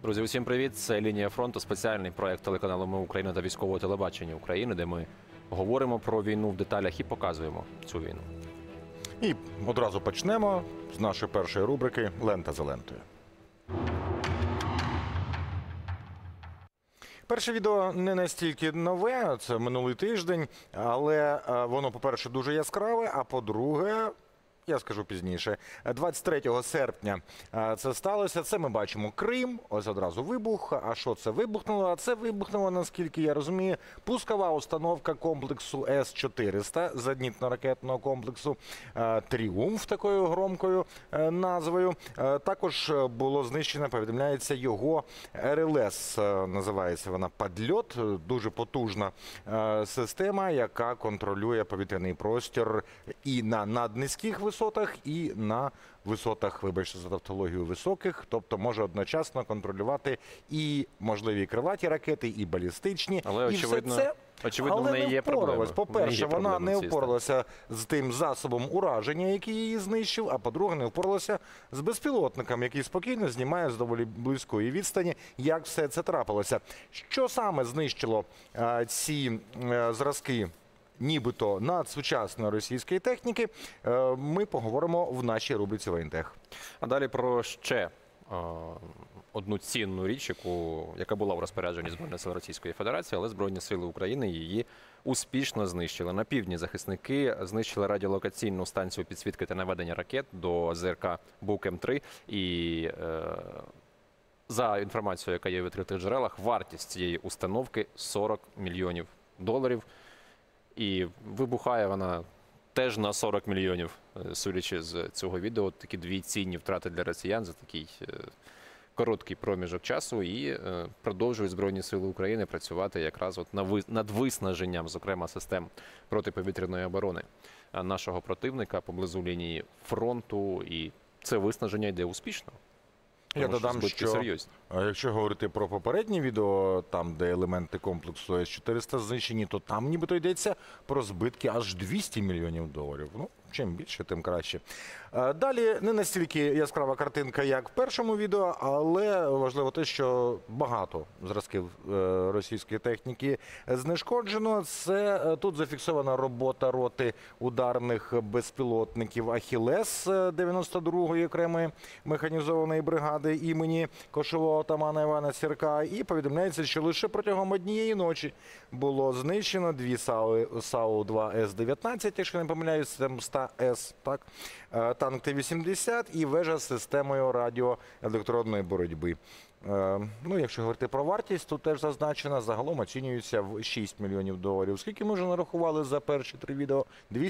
Друзі, усім привіт! Це «Лінія фронту», спеціальний проєкт телеканалу «Ми Україна» та військового телебачення України, де ми говоримо про війну в деталях і показуємо цю війну. І одразу почнемо з нашої першої рубрики «Лента за лентою». Перше відео не настільки нове, це минулий тиждень, але воно, по-перше, дуже яскраве, а по-друге, я скажу пізніше, 23 серпня це сталося. Це ми бачимо Крим, ось одразу вибух. А що це вибухнуло? А це вибухнуло, наскільки я розумію, пускова установка комплексу С-400, зенітно-ракетного комплексу «Тріумф», такою громкою назвою. Також було знищено, повідомляється, його РЛС, називається вона «Падльот», дуже потужна система, яка контролює повітряний простір і на наднизьких висотах, і на висотах, вибачте за тавтологію, високих, тобто може одночасно контролювати і можливі крилаті ракети, і балістичні. Але, очевидно, але в неї є проблеми. По-перше, вона не впоралася з тим засобом ураження, який її знищив, а по-друге, не впоралася з безпілотником, який спокійно знімає з доволі близької відстані, як все це трапилося. Що саме знищило ці зразки нібито надсучасної російської техніки, ми поговоримо в нашій рубриці «Воєнтех». А далі про ще одну цінну річ, яка була в розпорядженні Збройних сил Російської Федерації, але Збройні сили України її успішно знищили. На півдні захисники знищили радіолокаційну станцію підсвітки та наведення ракет до ЗРК Бук-М3. І за інформацією, яка є в відкритих джерелах, вартість цієї установки – $40 мільйонів. І вибухає вона теж на 40 мільйонів, судячи з цього відео. Такі дві цінні втрати для росіян за такий короткий проміжок часу. І продовжують Збройні сили України працювати якраз над виснаженням, зокрема, систем протиповітряної оборони нашого противника поблизу лінії фронту. І це виснаження йде успішно. Я додам, що якщо говорити про попереднє відео, там, де елементи комплексу С-400 знищені, то там нібито йдеться про збитки аж $200 мільйонів. Ну, чим більше, тим краще. Далі не настільки яскрава картинка, як в першому відео, але важливо те, що багато зразків російської техніки знешкоджено. Це тут зафіксована робота роти ударних безпілотників «Ахілес» 92-ї окремої механізованої бригади імені кошового отамана Івана Сірка. І повідомляється, що лише протягом однієї ночі було знищено дві САУ-2 С-19, якщо не помиляюсь, С, так, танк Т-80 і вежа з системою радіоелектронної боротьби. Ну, якщо говорити про вартість, тут теж зазначено, загалом оцінюється в $6 мільйонів. Скільки ми вже нарахували за перші три відео?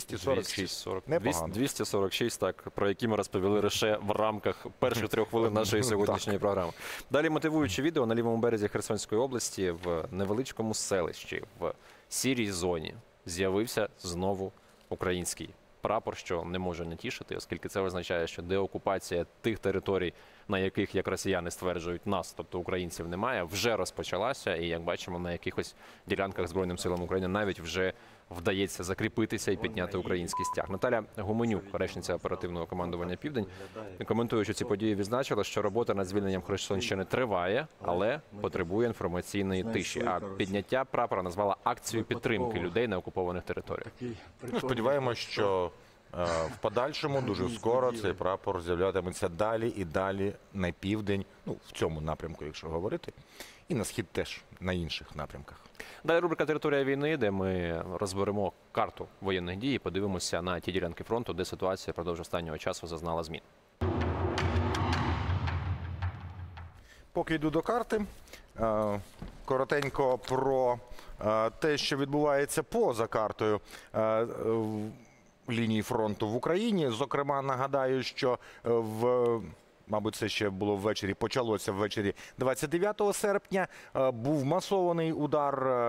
246. Непогано. 246, так, про які ми розповіли лише в рамках перших 3 хвилин нашої сьогоднішньої програми. Далі мотивуюче відео на лівому березі Херсонської області в невеличкому селищі в сірій зоні з'явився знову український прапор, що не може не тішити, оскільки це означає, що деокупація тих територій, на яких, як росіяни стверджують, нас, тобто українців, немає, вже розпочалася. І, як бачимо, на якихось ділянках Збройним силам України навіть вже вдається закріпитися і підняти український стяг. Наталя Гуменюк, речниця оперативного командування «Південь», коментуючи ці події, відзначила, що робота над звільненням Херсонщини триває, але потребує інформаційної тиші. А підняття прапора назвала акцією підтримки людей на окупованих територіях. Ми сподіваємося, що в подальшому дуже скоро цей прапор з'являтиметься далі і далі на південь, ну, в цьому напрямку, якщо говорити, і на схід теж, на інших напрямках. Далі рубрика «Територія війни», де ми розберемо карту воєнних дій і подивимося на ті ділянки фронту, де ситуація впродовж останнього часу зазнала змін. Поки йду до карти, коротенько про те, що відбувається поза картою лінії фронту в Україні. Зокрема, нагадаю, що мабуть, це ще було ввечері, почалося ввечері 29 серпня. Був масований удар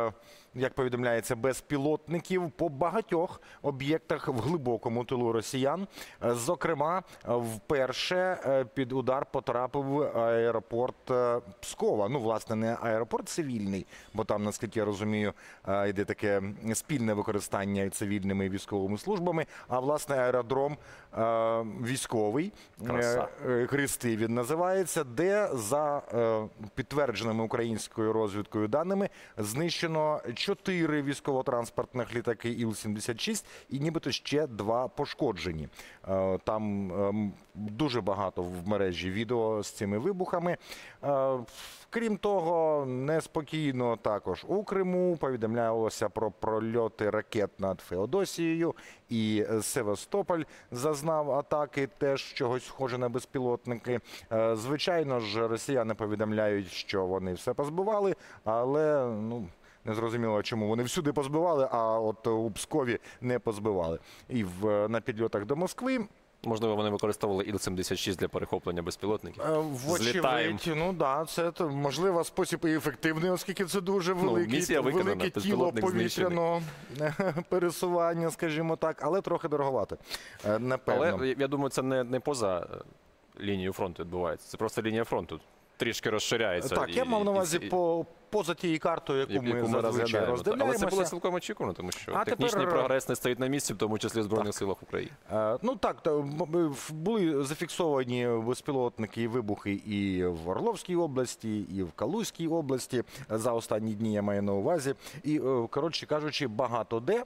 як повідомляється, безпілотників по багатьох об'єктах в глибокому тилу росіян. Зокрема, вперше під удар потрапив аеропорт Пскова. Ну, власне, не аеропорт цивільний, бо там, наскільки я розумію, йде таке спільне використання цивільними і військовими службами, а, власне, аеродром військовий, Христи він називається, де за підтвердженими українською розвідкою даними знищено 4 військово-транспортних літаки Іл-76 і нібито ще 2 пошкоджені. Там дуже багато в мережі відео з цими вибухами. Крім того, неспокійно також у Криму повідомлялося про прольоти ракет над Феодосією, і Севастополь зазнав атаки, теж чогось схоже на безпілотники. Звичайно ж, росіяни повідомляють, що вони все позбивали, але, ну, не зрозуміло, чому вони всюди позбивали, а от у Пскові не позбивали. І на підльотах до Москви. Можливо, вони використовували Іл-76 для перехоплення безпілотників? Вочевидь, ну да, це можливо спосіб і ефективний, оскільки це дуже велике тіло повітряного пересування, скажімо так, але трохи дороговато, напевно. Але, я думаю, це не поза лінією фронту відбувається, це просто лінія фронту трішки розширяється. Так, я мав на увазі поза тією картою, яку ми зазвичай роздивляємося. Але це було цілком очікувано, тому що технічний прогрес не стоїть на місці, в тому числі в Збройних силах України. Ну так, були зафіксовані безпілотники і вибухи і в Орловській області, і в Калузькій області. За останні дні я маю на увазі. І, коротше кажучи, багато де.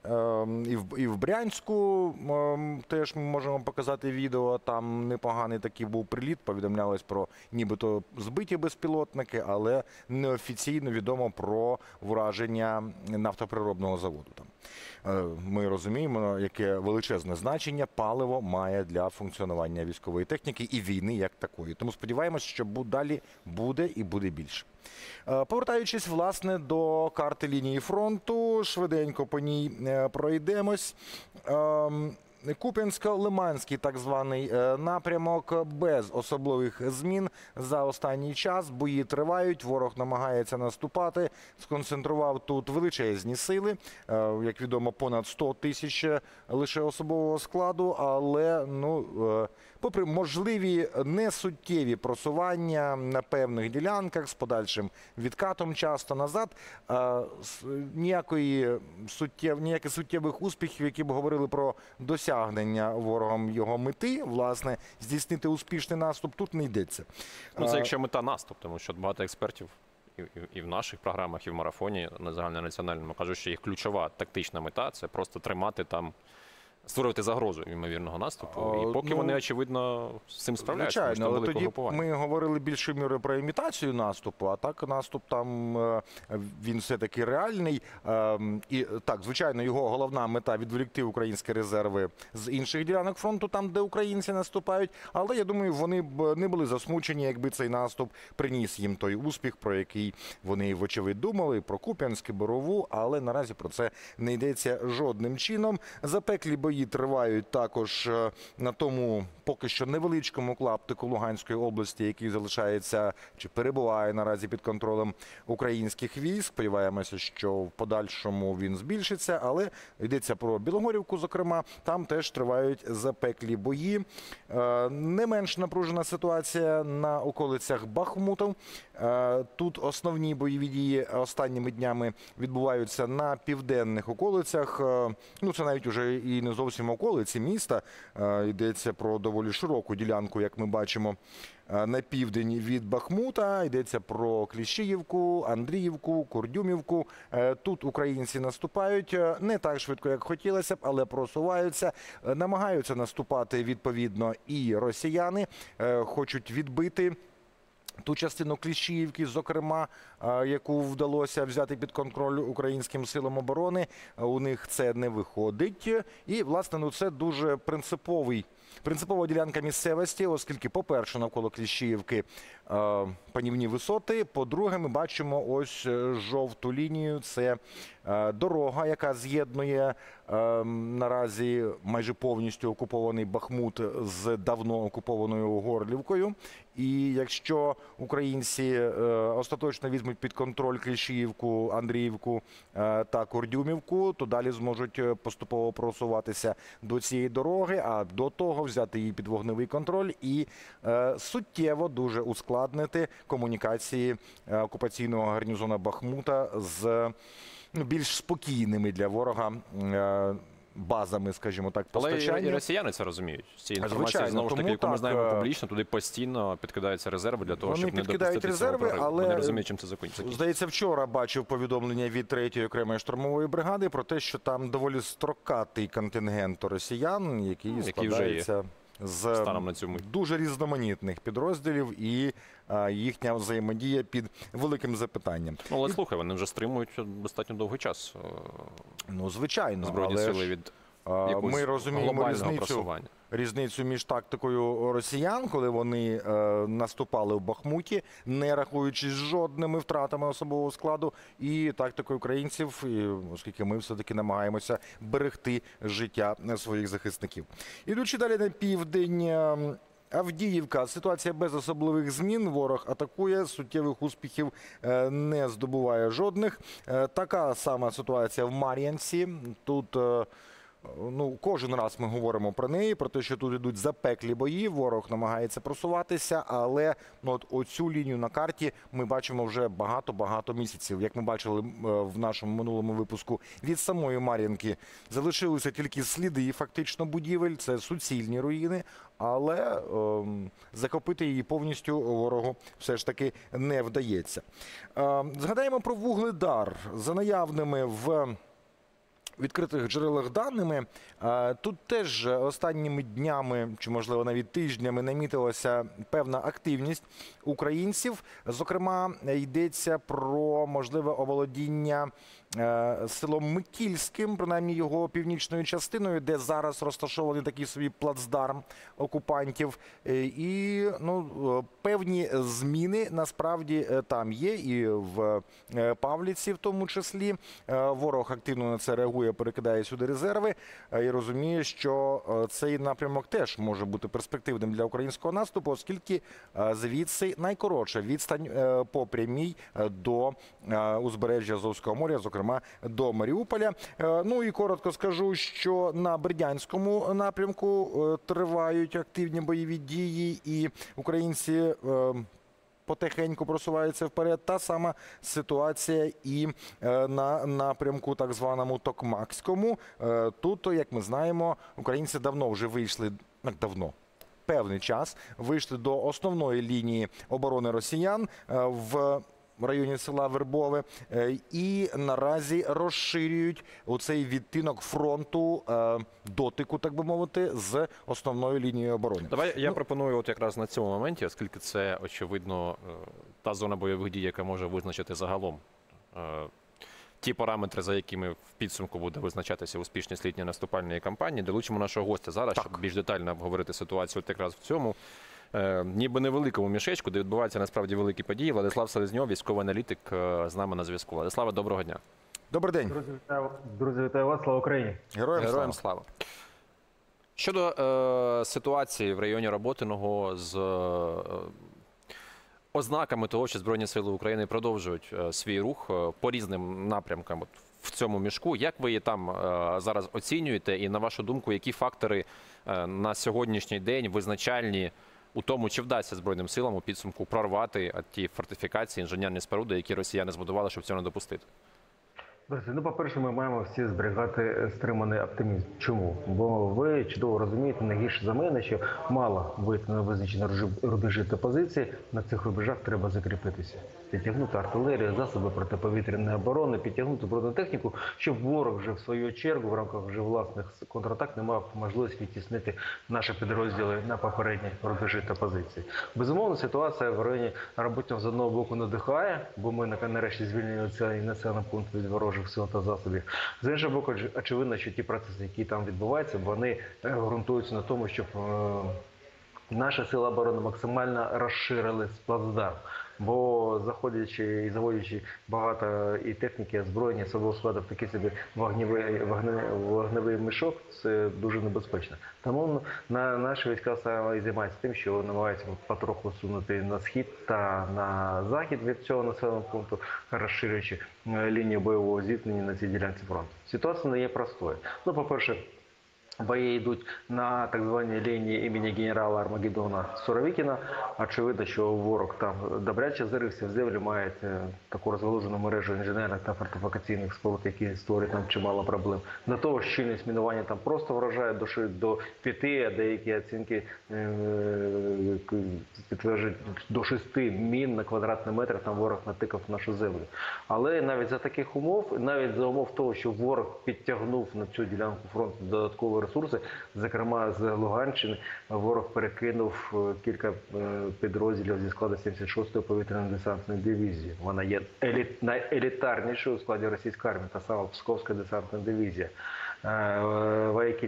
І в Брянську теж ми можемо показати відео, там непоганий такий був приліт, повідомлялось про нібито збиті безпілотники, але неофіційно відомо про враження нафтопереробного заводу. Ми розуміємо, яке величезне значення паливо має для функціонування військової техніки і війни як такої. Тому сподіваємося, що далі буде і буде більше. Повертаючись, власне, до карти лінії фронту, швиденько по ній пройдемось. Куп'янсько-Лиманський так званий напрямок без особливих змін за останній час. Бої тривають, ворог намагається наступати, сконцентрував тут величезні сили, як відомо, понад 100 тисяч лише особового складу, але, ну, попри можливі несуттєві просування на певних ділянках з подальшим відкатом часто назад, ніяких суттєвих успіхів, які б говорили про досягнення ворогом його мети, власне, здійснити успішний наступ, тут не йдеться. Ну, це якщо мета наступ, тому що багато експертів і в наших програмах, і в марафоні на загальнонаціональному кажуть, що їх ключова тактична мета – це просто тримати там, створювати загрозу ймовірного наступу. І поки вони, очевидно, з цим справляються. Звичайно, але тоді ми говорили більшою мірою про імітацію наступу, а так наступ там, він все-таки реальний. І так, звичайно, його головна мета – відволікти українські резерви з інших ділянок фронту, там, де українці наступають. Але, я думаю, вони б не були засмучені, якби цей наступ приніс їм той успіх, про який вони, вочевидь, думали, про Куп'янськ, Борову, але наразі про це не йдеться жодним чином. Запеклі бої тривають також на тому поки що невеличкому клаптику Луганської області, який залишається чи перебуває наразі під контролем українських військ. Сподіваємося, що в подальшому він збільшиться, але йдеться про Білогорівку, зокрема, там теж тривають запеклі бої. Не менш напружена ситуація на околицях Бахмуту. Тут основні бойові дії останніми днями відбуваються на південних околицях. Ну, це навіть уже і не зовсім околиці міста. Йдеться про доволі широку ділянку, як ми бачимо, на південь від Бахмута. Йдеться про Кліщіївку, Андріївку, Курдюмівку. Тут українці наступають не так швидко, як хотілося б, але просуваються. Намагаються наступати, відповідно, і росіяни. Хочуть відбити ту частину Кліщіївки, зокрема, яку вдалося взяти під контроль українським силам оборони. У них це не виходить. І, власне, ну, це дуже принциповий принципова ділянка місцевості, оскільки, по-перше, навколо Кліщіївки панівні висоти, по-друге, ми бачимо ось жовту лінію, це дорога, яка з'єднує наразі майже повністю окупований Бахмут з давно окупованою Горлівкою. І якщо українці остаточно візьмуть під контроль Кліщіївку, Андріївку та Курдюмівку, то далі зможуть поступово просуватися до цієї дороги, а до того взяти її під вогневий контроль і суттєво дуже ускладнити комунікації окупаційного гарнізону Бахмута з більш спокійними для ворога базами, скажімо так, постачання. Але і росіяни це розуміють. З цієї інформації, знову ж таки, яку ми знаємо публічно, туди постійно підкидаються резерви для того, щоб не допустити цього прориву. Вони розуміють, чим це закінчиться. Здається, вчора бачив повідомлення від 3-ї окремої штурмової бригади про те, що там доволі строкатий контингент росіян, який складається з дуже різноманітних підрозділів, і їхня взаємодія під великим запитанням. Ну, але слухай, вони вже стримують достатньо довгий час. Ну, звичайно, збройні сили від ми розуміємо різницю між тактикою росіян, коли вони наступали в Бахмуті, не рахуючись жодними втратами особового складу, і тактикою українців, оскільки ми все-таки намагаємося берегти життя своїх захисників. Ідучи далі на південь, Авдіївка. Ситуація без особливих змін. Ворог атакує, суттєвих успіхів не здобуває жодних. Така сама ситуація в Мар'янці. Тут кожен раз ми говоримо про неї, про те, що тут йдуть запеклі бої, ворог намагається просуватися, але оцю лінію на карті ми бачимо вже багато-багато місяців. Як ми бачили в нашому минулому випуску, від самої Мар'їнки залишилися тільки сліди фактично будівель, це суцільні руїни, але захопити її повністю ворогу все ж таки не вдається. Згадаємо про Вугледар. За наявними в відкритих джерелах даними, тут теж останніми днями, чи можливо навіть тижнями, намітилася певна активність українців. Зокрема, йдеться про можливе оволодіння селом Микільським, принаймні його північною частиною, де зараз розташований такий собі плацдарм окупантів. І певні зміни насправді там є, і в Павлівці в тому числі. Ворог активно на це реагує, перекидає сюди резерви і розуміє, що цей напрямок теж може бути перспективним для українського наступу, оскільки звідси найкоротша відстань по прямій до узбережжя Азовського моря, зокрема до Маріуполя. Ну і коротко скажу, що на Бердянському напрямку тривають активні бойові дії, і українці потихеньку просуваються вперед. Та сама ситуація і на напрямку так званому Токмакському. Тут, як ми знаємо, українці давно вже вийшли, певний час, вийшли до основної лінії оборони росіян в районі села Вербове, і наразі розширюють оцей відтинок фронту дотику, так би мовити, з основною лінією оборони. Давай я пропоную якраз на цьому моменті, оскільки це, очевидно, та зона бойових дій, яка може визначити загалом ті параметри, за якими в підсумку буде визначатися успішність літньої наступальної кампанії. Долучимо нашого гостя зараз, щоб більш детально обговорити ситуацію якраз в цьому ніби невеликому мішечку, де відбуваються насправді великі події. Владислав Селезньов, військовий аналітик, з нами на зв'язку. Владиславе, доброго дня. Добрий день. Друзі, вітаю вас. Слава Україні. Героям слава. Щодо ситуації в районі Роботиного з ознаками того, що Збройні Сили України продовжують свій рух по різним напрямкам в цьому мішку, як ви її там зараз оцінюєте? І, на вашу думку, які фактори на сьогоднішній день визначальні у тому, чи вдасться Збройним силам у підсумку прорвати ті фортифікації, інженерні споруди, які росіяни збудували, щоб цього не допустити? Друзі, по-перше, ми маємо всі зберігати стриманий оптимізм. Чому? Бо ви чудово розумієте, не гірше за мене, що мало вийти на визначені рубежі та позиції, на цих рубежах треба закріпитися. підтягнути артилерію, засоби протиповітряної оборони, підтягнути бронетехніку, щоб ворог вже в свою чергу в рамках вже власних контратак не мав можливість відтіснити наші підрозділи на попередні рубежі та позиції. Безумовно, ситуація в районі Роботиного з одного боку надихає, бо ми нарешті звільнили цей населений пункт від ворожих сил та засобів. З іншого боку, очевидно, що ті процеси, які там відбуваються, вони ґрунтуються на тому, щоб наші сили оборони максимально розширили плацдарм. Бо заходячи і заводячи багато і техніки, озброєння, особового складу в такий собі вогневий мішок, це дуже небезпечно. Тому наші війська саме і займаються тим, що намагаються потроху сунути на схід та на захід від цього населеного пункту, розширюючи лінію бойового зіткнення на цій ділянці фронту. Ситуація не є простою. Ну, по-перше, бої йдуть на так званій лінії імені генерала Армагеддона Суровікіна. Очевидно, що ворог там добряче зарився в землю, має таку розгалужену мережу інженерних та фортифікаційних споруд, які створюють нам чимало проблем. До того ж, щільність мінування там просто вражає до 5, а деякі оцінки підтверджують до 6 мін на квадратний метр там ворог натикав в нашу землю. Але навіть за таких умов, навіть за умов того, що ворог підтягнув на цю ділянку фронту додаткові ресурси, зокрема з Луганщини, ворог перекинув кілька підрозділів зі складу 76-ї повітряно-десантної дивізії. Вона є найелітарнішою у складі російської армії, та сама Псковська десантна дивізія. Вояки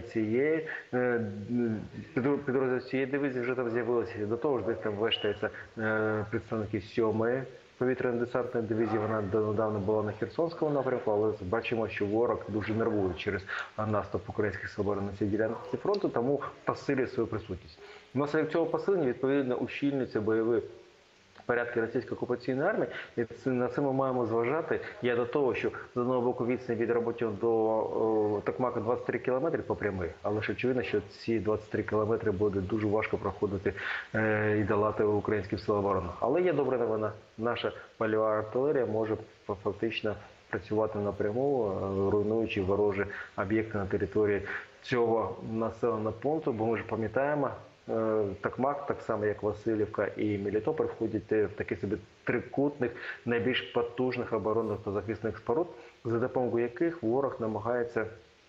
підрозділів цієї дивізії вже там з'явилися. До того ж, десь там вештаються представники 7-ї повітряно-десантної дивізії. Вона донедавна була на Херсонському напрямку, але бачимо, що ворог дуже нервує через наступ українських сил оборони на цій ділянці фронту, тому посилює свою присутність. Внаслідок цього посилення, відповідно, ущільнюються бойові порядки російської окупаційної армії, і на це ми маємо зважати. Я до того, що з одного боку відстань від Роботиного до Токмака 23 кілометри по прямій, але ж очевидно, що ці 23 кілометри буде дуже важко проходити і долати українські сили оборони. Але є добра новина. Наша польова артилерія може фактично працювати напряму, руйнуючи ворожі об'єкти на території цього населеного пункту, бо ми ж пам'ятаємо, Токмак, так само як Васильівка і Мелітополь, входять в такі собі трикутних, найбільш потужних оборонних та захисних споруд, за допомогою яких ворог намагається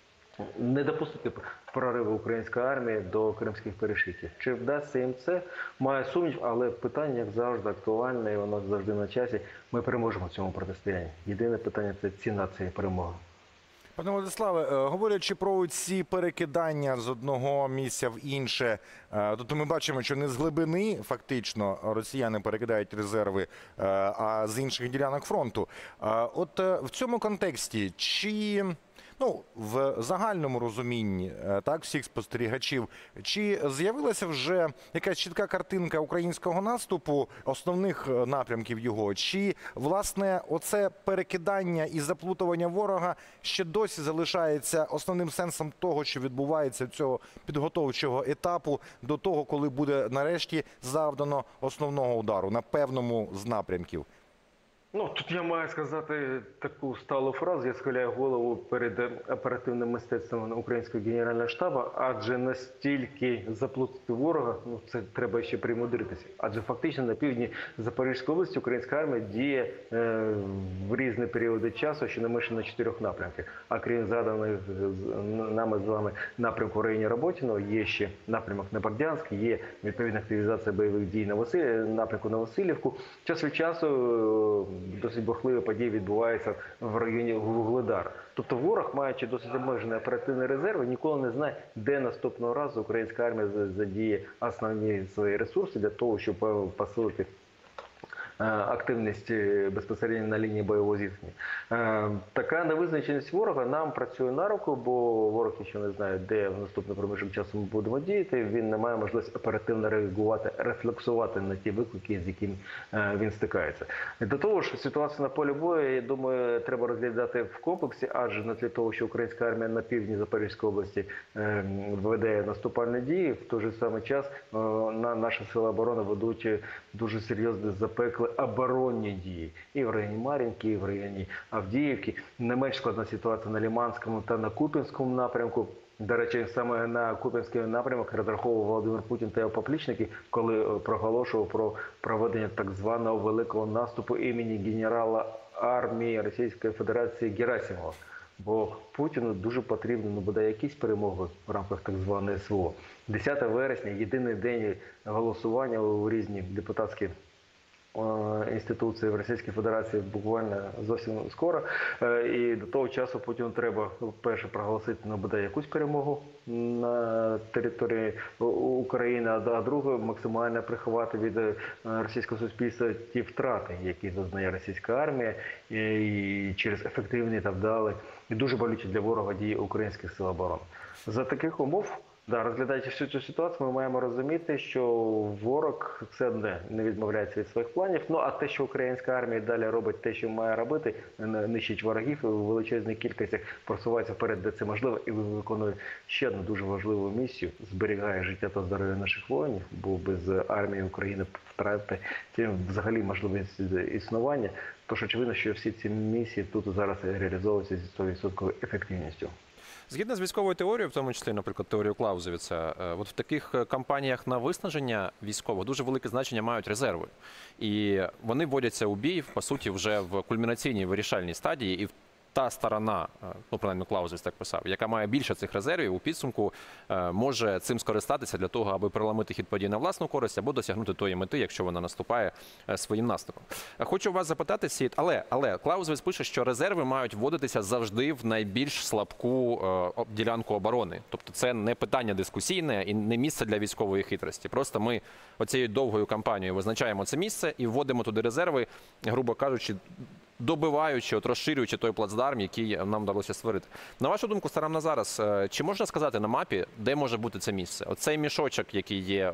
не допустити прориву української армії до кримських перешийків. Чи вдасться їм це? Має сумнів, але питання, як завжди, актуальне, і воно завжди на часі. Ми переможемо в цьому протистоянні. Єдине питання – це ціна цієї перемоги. Пане Владиславе, говорячи про ці перекидання з одного місця в інше, тобто ми бачимо, що не з глибини фактично росіяни перекидають резерви, а з інших ділянок фронту. От в цьому контексті, чи в загальному розумінні так всіх спостерігачів, чи з'явилася вже якась чітка картинка українського наступу, основних напрямків його, чи, власне, оце перекидання і заплутування ворога ще досі залишається основним сенсом того, що відбувається цього підготовчого етапу до того, коли буде нарешті завдано основного удару на певному з напрямків? Тут я маю сказати таку сталу фразу, я схиляю голову перед оперативним мистецтвом українського генерального штабу, адже настільки заплутати ворога, це треба ще примудритися. Адже фактично на півдні Запорізької області українська армія діє в різні періоди часу, щонайменше на 4 напрямках. А крім згаданих нами з вами напрямку в районі Роботиного, є ще напрямок на Бердянськ, є відповідна активізація бойових дій на напрямку на Васильівку. Час від часу досить бурхливі події відбуваються в районі Вугледара. Тобто ворог, маючи досить обмежені оперативні резерви, ніколи не знає, де наступного разу українська армія задіє основні свої ресурси для того, щоб посилити активність безпосередньо на лінії бойового зіткнення. Така невизначеність ворога нам працює на руку, бо ворог ще не знає, де в наступний проміжок часу ми будемо діяти. Він не має можливості оперативно реагувати, рефлексувати на ті виклики, з якими він стикається. До того ж, ситуацію на полі бою, я думаю, треба розглядати в комплексі, адже на тлі того, що українська армія на півдні Запорізької області веде наступальні дії, в той же самий час наші сили оборони ведуть дуже серйозне запекле оборонні дії і в районі Мар'їнки, і в районі Авдіївки. Не менш складна ситуація на Лиманському та на Куп'янському напрямку. До речі, саме на Куп'янський напрямок розраховував Володимир Путін та його поплічники, коли проголошував про проведення так званого великого наступу імені генерала армії Російської Федерації Герасимова. Бо Путіну дуже потрібно буде якісь перемоги в рамках так званої СВО. 10 вересня – єдиний день голосування у різні депутатські інституції в Російській Федерації буквально зовсім скоро. І до того часу Путіну треба перше проголосити буде якусь перемогу на території України, а друге максимально приховати від російського суспільства ті втрати, які зазнає російська армія, і через ефективні та вдалі і дуже болючі для ворога дії українських сил оборони. За таких умов, розглядаючи всю цю ситуацію, ми маємо розуміти, що ворог все одно не відмовляється від своїх планів. Ну, а те, що українська армія далі робить те, що має робити, нищить ворогів у величезних кількостях, просувається вперед, де це можливо, і виконує ще одну дуже важливу місію – зберігає життя та здоров'я наших воїнів, бо без армії України втрати взагалі можливість існування. Тож очевидно, що всі ці місії тут зараз реалізовуються зі 100% ефективністю. Згідно з військовою теорією, в тому числі, наприклад, теорією Клаузевіца, от в таких кампаніях на виснаження військових дуже велике значення мають резерви. І вони вводяться у бій, по суті, вже в кульмінаційній вирішальній стадії, і та сторона, ну, принаймні Клаузевіц так писав, яка має більше цих резервів, у підсумку може цим скористатися для того, аби переламити хід подій на власну користь або досягнути тої мети, якщо вона наступає своїм наступом. Хочу вас запитати, Сід, але Клаузевіц пише, що резерви мають вводитися завжди в найбільш слабку ділянку оборони. Тобто це не питання дискусійне і не місце для військової хитрості. Просто ми оцією довгою кампанією визначаємо це місце і вводимо туди резерви, грубо кажучи, добиваючи, розширюючи той плацдарм, який нам вдалося створити. На вашу думку, станом на зараз, чи можна сказати на мапі, де може бути це місце? Оцей мішочок, який є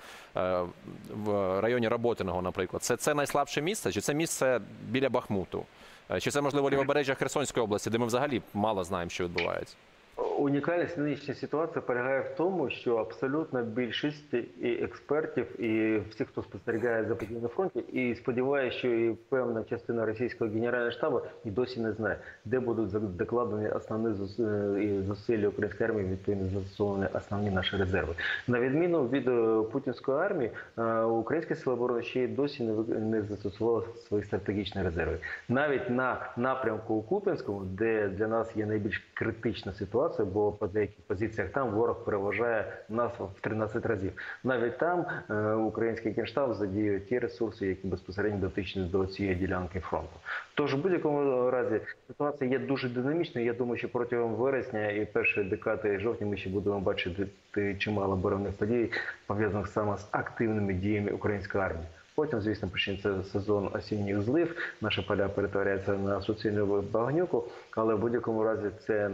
в районі Роботиного, наприклад, це найслабше місце? Чи це місце біля Бахмуту? Чи це, можливо, лівобережжя Херсонської області, де ми взагалі мало знаємо, що відбувається? Унікальність нинішньої ситуації полягає в тому, що абсолютно більшість і експертів, і всіх, хто спостерігає за подіями на фронті, і сподіваюся, що і певна частина російського генерального штабу і досі не знає, де будуть докладені основні зусилля української армії, відповідно застосовані основні наші резерви. На відміну від путінської армії, українські сили оборони ще й досі не застосували свої стратегічні резерви. Навіть на напрямку у Куп'янському, де для нас є найбільш критична ситуація, бо по деяких позиціях там ворог переважає нас в 13 разів. Навіть там український генштаб задіює ті ресурси, які безпосередньо дотичні до цієї ділянки фронту. Тож, в будь-якому разі, ситуація є дуже динамічною. Я думаю, що протягом вересня і першої декади жовтня ми ще будемо бачити чимало оборонних подій, пов'язаних саме з активними діями української армії. Потім, звісно, почнеться сезон осінніх злив, наші поля перетворяються на суцільну багнюку, але в будь-якому разі це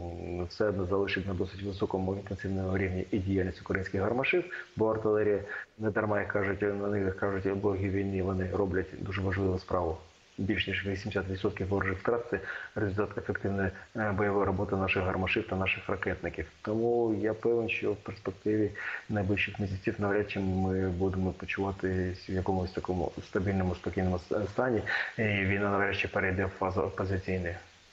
все одно залишить на досить високому інтенсивному рівні і діяльність українських гармашів, бо артилерія, не дарма, як кажуть, на них кажуть, боги війни, вони роблять дуже важливу справу. Більш ніж 80% ворожих втрат – це результат ефективної бойової роботи наших гармашів та наших ракетників. Тому я певен, що в перспективі найближчих місяців навряд чи ми будемо почуватися в якомусь такому стабільному, спокійному стані, і війна нарешті перейде в фазу опозиційної.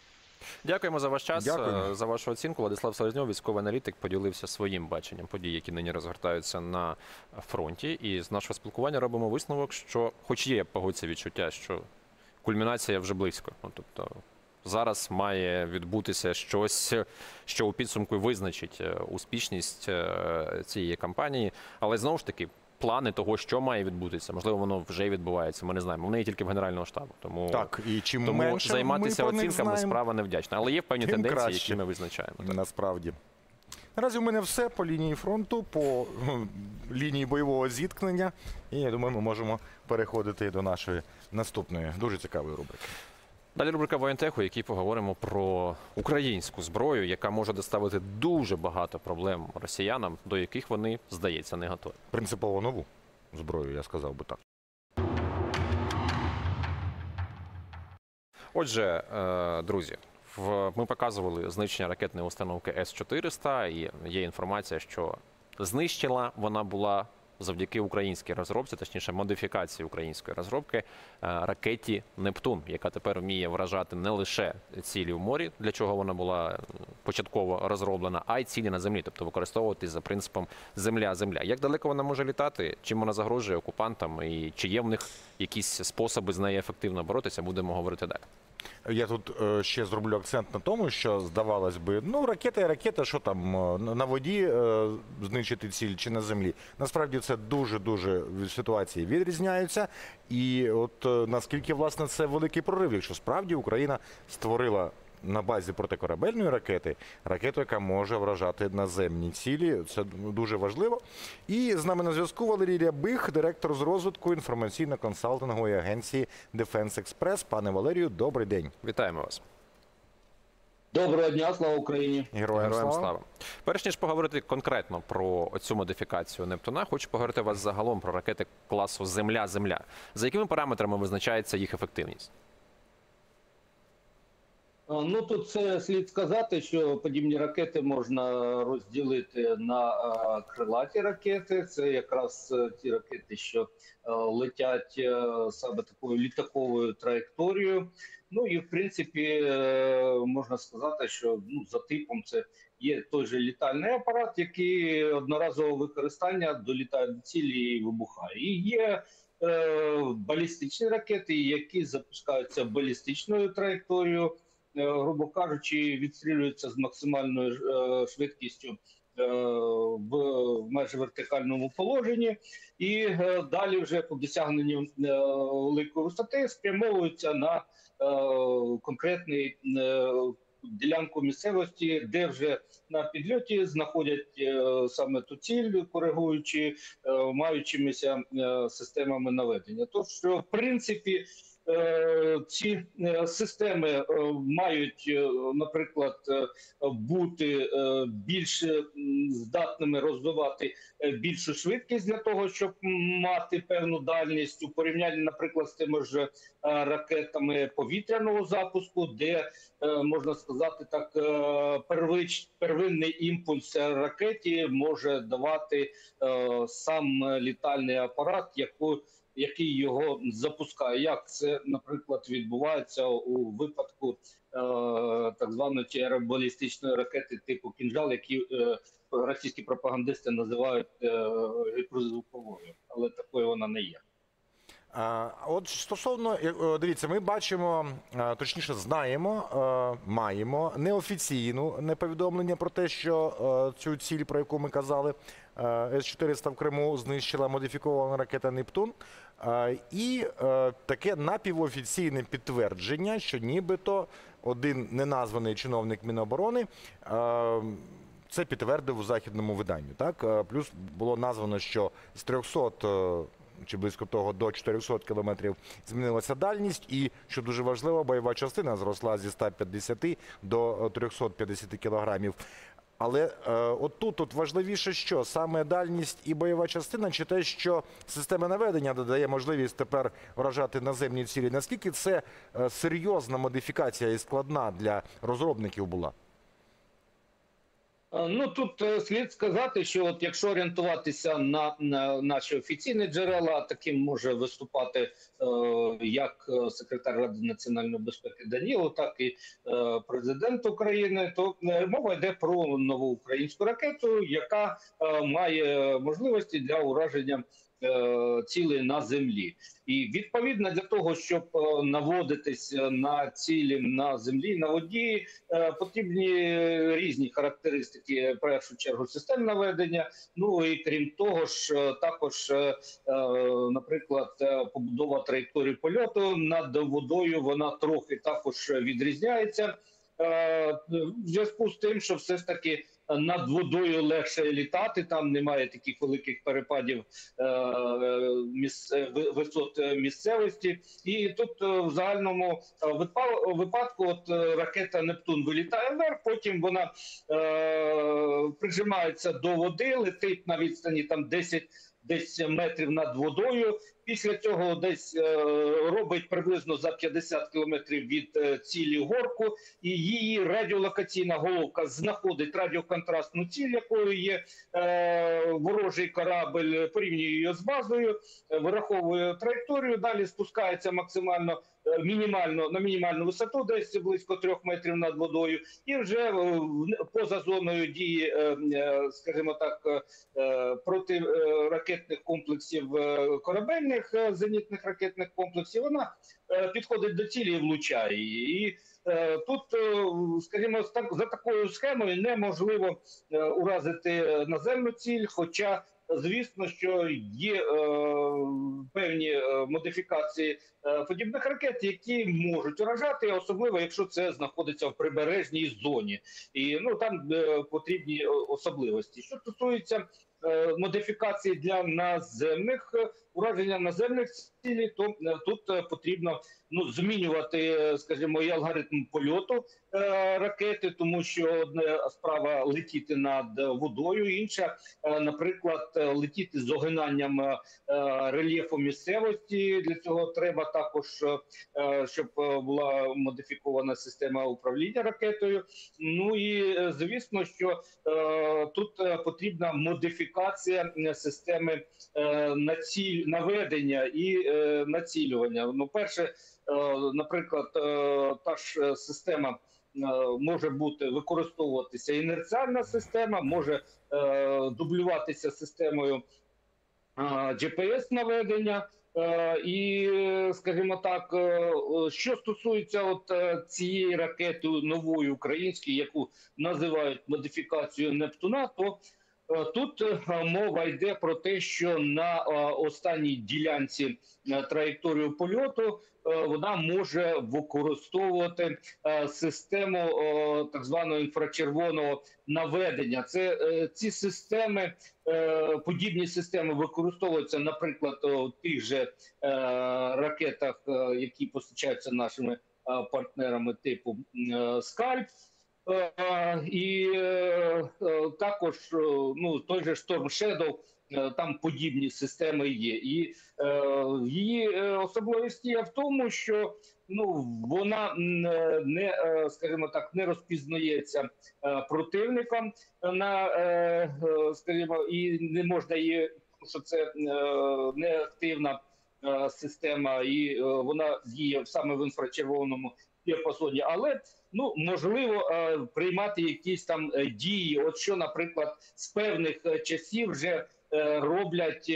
Дякуємо за ваш час, за вашу оцінку. Владислав Селезньов, військовий аналітик, поділився своїм баченням подій, які нині розгортаються на фронті. І з нашого спілкування робимо висновок, що хоч є, погодься, відчуття, що кульмінація вже близько. Тобто зараз має відбутися щось, що у підсумку визначить успішність цієї кампанії. Але знову ж таки, плани того, що має відбутися, можливо, воно вже відбувається, ми не знаємо. Вони є тільки в Генерального штабу. Тому, так, і чим тому менше займатися ми про них оцінками знаємо, справа невдячна. Але є певні тенденції, які ми визначаємо. Насправді. Наразі у мене все по лінії фронту, по лінії бойового зіткнення. І я думаю, ми можемо переходити до нашої наступної, дуже цікавої рубрики. Далі рубрика «Воєнтеху», в якій поговоримо про українську зброю, яка може доставити дуже багато проблем росіянам, до яких вони, здається, не готові. Принципово нову зброю, я сказав би так. Отже, друзі, ми показували знищення ракетної установки С-400, і є інформація, що знищила вона була завдяки українській розробці, точніше модифікації української розробки, ракеті «Нептун», яка тепер вміє вражати не лише цілі в морі, для чого вона була початково розроблена, а й цілі на землі, тобто використовувати за принципом земля-земля. Як далеко вона може літати, чим вона загрожує окупантам і чи є в них якісь способи з нею ефективно боротися, будемо говорити далі. Я тут ще зроблю акцент на тому, що, здавалось би, ну, ракета і ракета, що там, на воді знищити ціль чи на землі. Насправді це дуже-дуже ситуації відрізняються. І от наскільки, власне, це великий прорив, якщо справді Україна створила на базі протикорабельної ракети, ракету, яка може вражати наземні цілі. Це дуже важливо. І з нами на зв'язку Валерій Рябих, директор з розвитку інформаційно-консалтингової агенції Defense Express. Пане Валерію, добрий день. Вітаємо вас. Доброго дня, слава Україні. Героям слава. Перш ніж поговорити конкретно про цю модифікацію «Нептуна», хочу поговорити вас загалом про ракети класу «Земля-Земля». За якими параметрами визначається їх ефективність? Ну, тут це слід сказати, що подібні ракети можна розділити на крилаті ракети. Це якраз ті ракети, що летять саме такою літаковою траєкторією. Ну і в принципі можна сказати, що за типом це є той же літальний апарат, який одноразового використання долітає до цілі і вибухає. І є балістичні ракети, які запускаються балістичною траєкторією, грубо кажучи, відстрілюються з максимальною швидкістю в майже вертикальному положенні, і далі вже по досягненню великої висоти спрямовуються на конкретну ділянку місцевості, де вже на підльоті знаходять саме ту ціль, коригуючи маючимися системами наведення. Тож, в принципі, ці системи мають, наприклад, бути більш здатними розвивати більшу швидкість для того, щоб мати певну дальність у порівнянні, наприклад, з тими ж ракетами повітряного запуску, де, можна сказати так, первинний імпульс ракеті може давати сам літальний апарат, який його запускає. Як це, наприклад, відбувається у випадку так званої аеробалістичної ракети типу «Кінжал», які російські пропагандисти називають гіперзвуковою, але такою вона не є. От стосовно, дивіться, ми бачимо, точніше знаємо, маємо неофіційне повідомлення про те, що цю ціль, про яку ми казали, С-400 в Криму знищила модифікована ракета «Нептун». І таке напівофіційне підтвердження, що нібито один неназваний чиновник Міноборони це підтвердив у західному виданні. Так? Плюс було названо, що з 300 чи близько того до 400 кілометрів змінилася дальність і, що дуже важливо, бойова частина зросла зі 150 до 350 кілограмів. Але отут важливіше що? Саме дальність і бойова частина, чи те, що система наведення додає можливість тепер вражати наземні цілі? Наскільки це серйозна модифікація і складна для розробників була? Ну, тут слід сказати, що от якщо орієнтуватися на наші офіційні джерела, таким може виступати як секретар Ради національної безпеки Данілов, так і президент України, то мова йде про нову українську ракету, яка має можливості для ураження цілей на землі. І відповідно для того, щоб наводитись на цілі на землі, на воді, потрібні різні характеристики, в першу чергу, систем наведення. Ну і крім того ж, також, наприклад, побудова траєкторії польоту над водою, вона трохи також відрізняється. В зв'язку з тим, що все ж таки над водою легше літати, там немає таких великих перепадів висот місцевості. І тут в загальному випадку от ракета «Нептун» вилітає вверх, потім вона прижимається до води, летить на відстані там десь метрів над водою. Після цього десь робить приблизно за 50 кілометрів від цілі горку, і її радіолокаційна головка знаходить радіоконтрастну ціль, якою є ворожий корабль, порівнює її з базою, вираховує траєкторію, далі спускається максимально на мінімальну висоту, десь близько 3 метрів над водою, і вже поза зоною дії, скажімо так, протиракетних комплексів корабельних, зенітних ракетних комплексів, вона підходить до цілі і влучає її. І тут, скажімо, за такою схемою неможливо уразити наземну ціль, хоча звісно, що є певні модифікації подібних ракет, які можуть уражати, особливо якщо це знаходиться в прибережній зоні. І там потрібні особливості. Що стосується модифікації для наземних, ураження наземних цілей, то тут потрібно змінювати, скажімо, і алгоритм польоту ракети, тому що одна справа летіти над водою, інша, наприклад, летіти з огинанням рельєфу місцевості. Для цього треба також, щоб була модифікована система управління ракетою. Ну і звісно, що тут потрібна модифікація системи наведення і націлювання. Перше, наприклад, та ж система може використовуватися інерціальна система, може дублюватися системою GPS-наведення. І, скажімо так, що стосується цієї ракети нової української, яку називають модифікацією Нептуна, то тут мова йде про те, що на останній ділянці траєкторії польоту вона може використовувати систему так званого інфрачервоного наведення. Ці системи, подібні системи використовуються, наприклад, у тих же ракетах, які постачаються нашими партнерами типу «Скальп». І також той же Storm Shadow, там подібні системи є. І її особливість є в тому, що вона не, скажімо так, не розпізнається противником і не можна її, тому що це неактивна система, і вона діє саме в інфрачервоному діапазоні, але можливо приймати якісь там дії. От що, наприклад, з певних часів вже роблять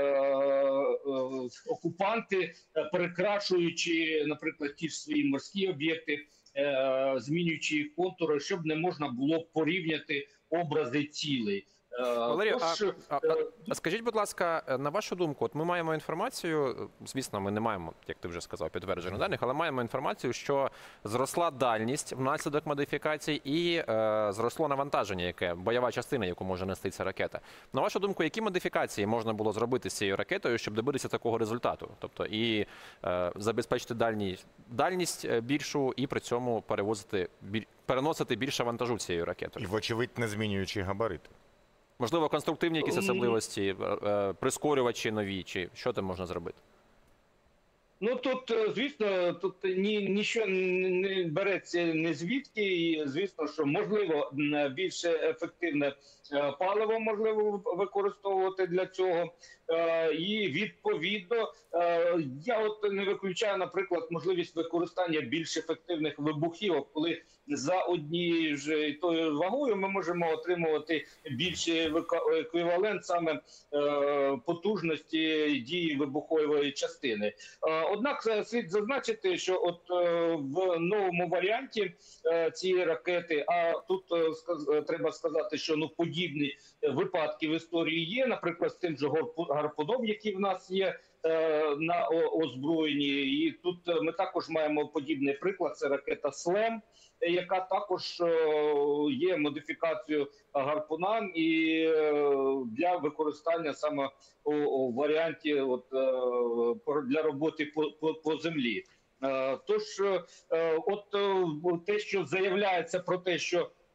окупанти, перекрашуючи, наприклад, ті ж свої морські об'єкти, змінюючи їх контури, щоб не можна було порівняти образи цілей. Валерію, а скажіть, будь ласка, на вашу думку, от ми маємо інформацію, звісно, ми не маємо, як ти вже сказав, підтверджених даних, але маємо інформацію, що зросла дальність внаслідок модифікацій і зросло навантаження, бойова частина, яку може нести ця ракета. На вашу думку, які модифікації можна було зробити з цією ракетою, щоб добитися такого результату? Тобто і забезпечити дальність більшу, і при цьому переносити більше вантажу цією ракетою? І, вочевидь, не змінюючи габарити. Можливо, конструктивні якісь особливості, прискорювачі нові, чи що там можна зробити? Тут, звісно, нічого не береться ні звідки, і, звісно, що можливо більш ефективне паливо можливо використовувати для цього. І відповідно я не виключаю, наприклад, можливість використання більш ефективних вибухівок, коли за однією ж тою вагою ми можемо отримувати більший еквівалент саме потужності дії вибухової частини. Однак слід зазначити, що в новому варіанті цієї ракети, а тут треба сказати, що подібні випадки в історії є, наприклад, з тим же гарпуном, який в нас є на озброєнні. І тут ми також маємо подібний приклад, це ракета «Слем», яка також є модифікацією гарпуна і для використання саме у варіанті для роботи по землі. Тож, те, що заявляється про те, що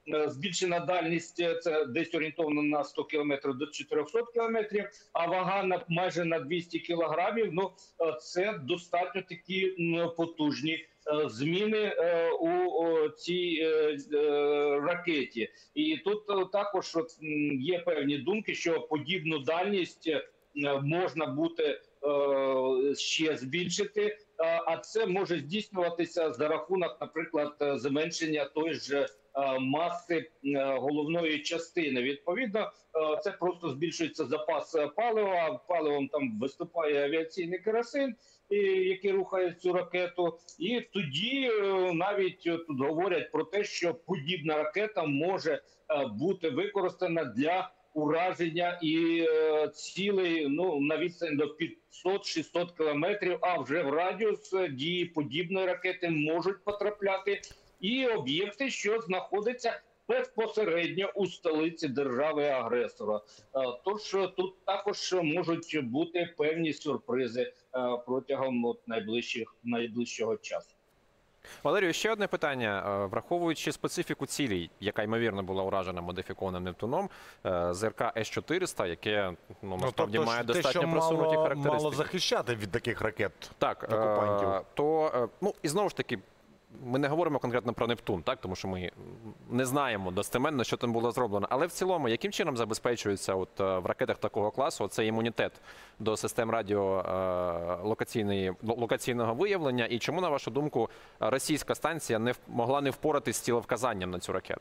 збільшена дальність це десь орієнтовно на 100 км до 400 км, а вага майже на 200 кг. Ну, це достатньо такі потужні зміни у цій ракеті. І тут також є певні думки, що подібну дальність можна буде ще збільшити, а це може здійснюватися за рахунок, наприклад, зменшення тої ж маси головної частини. Відповідно, це просто збільшується запас палива, паливом там виступає авіаційний керосин, який рухає цю ракету. І тоді навіть тут говорять про те, що подібна ракета може бути використана для ураження і цілей на відстань до 500-600 кілометрів, а вже в радіус дії подібної ракети можуть потрапляти і об'єкти, що знаходяться безпосередньо у столиці держави-агресора. Тож тут також можуть бути певні сюрпризи протягом найближчого часу. Валерію, ще одне питання. Враховуючи специфіку цілей, яка, ймовірно, була уражена модифікованим Нептуном, ЗРК С-400, яке насправді має достатньо просунуті характеристики. Мало захищати від таких ракет окупантів. І знову ж таки, ми не говоримо конкретно про Нептун, так, тому що ми не знаємо достеменно, що там було зроблено. Але в цілому, яким чином забезпечується в ракетах такого класу цей імунітет до систем радіолокаційного виявлення? І чому, на вашу думку, російська станція могла не впоратись з цілевказанням на цю ракету?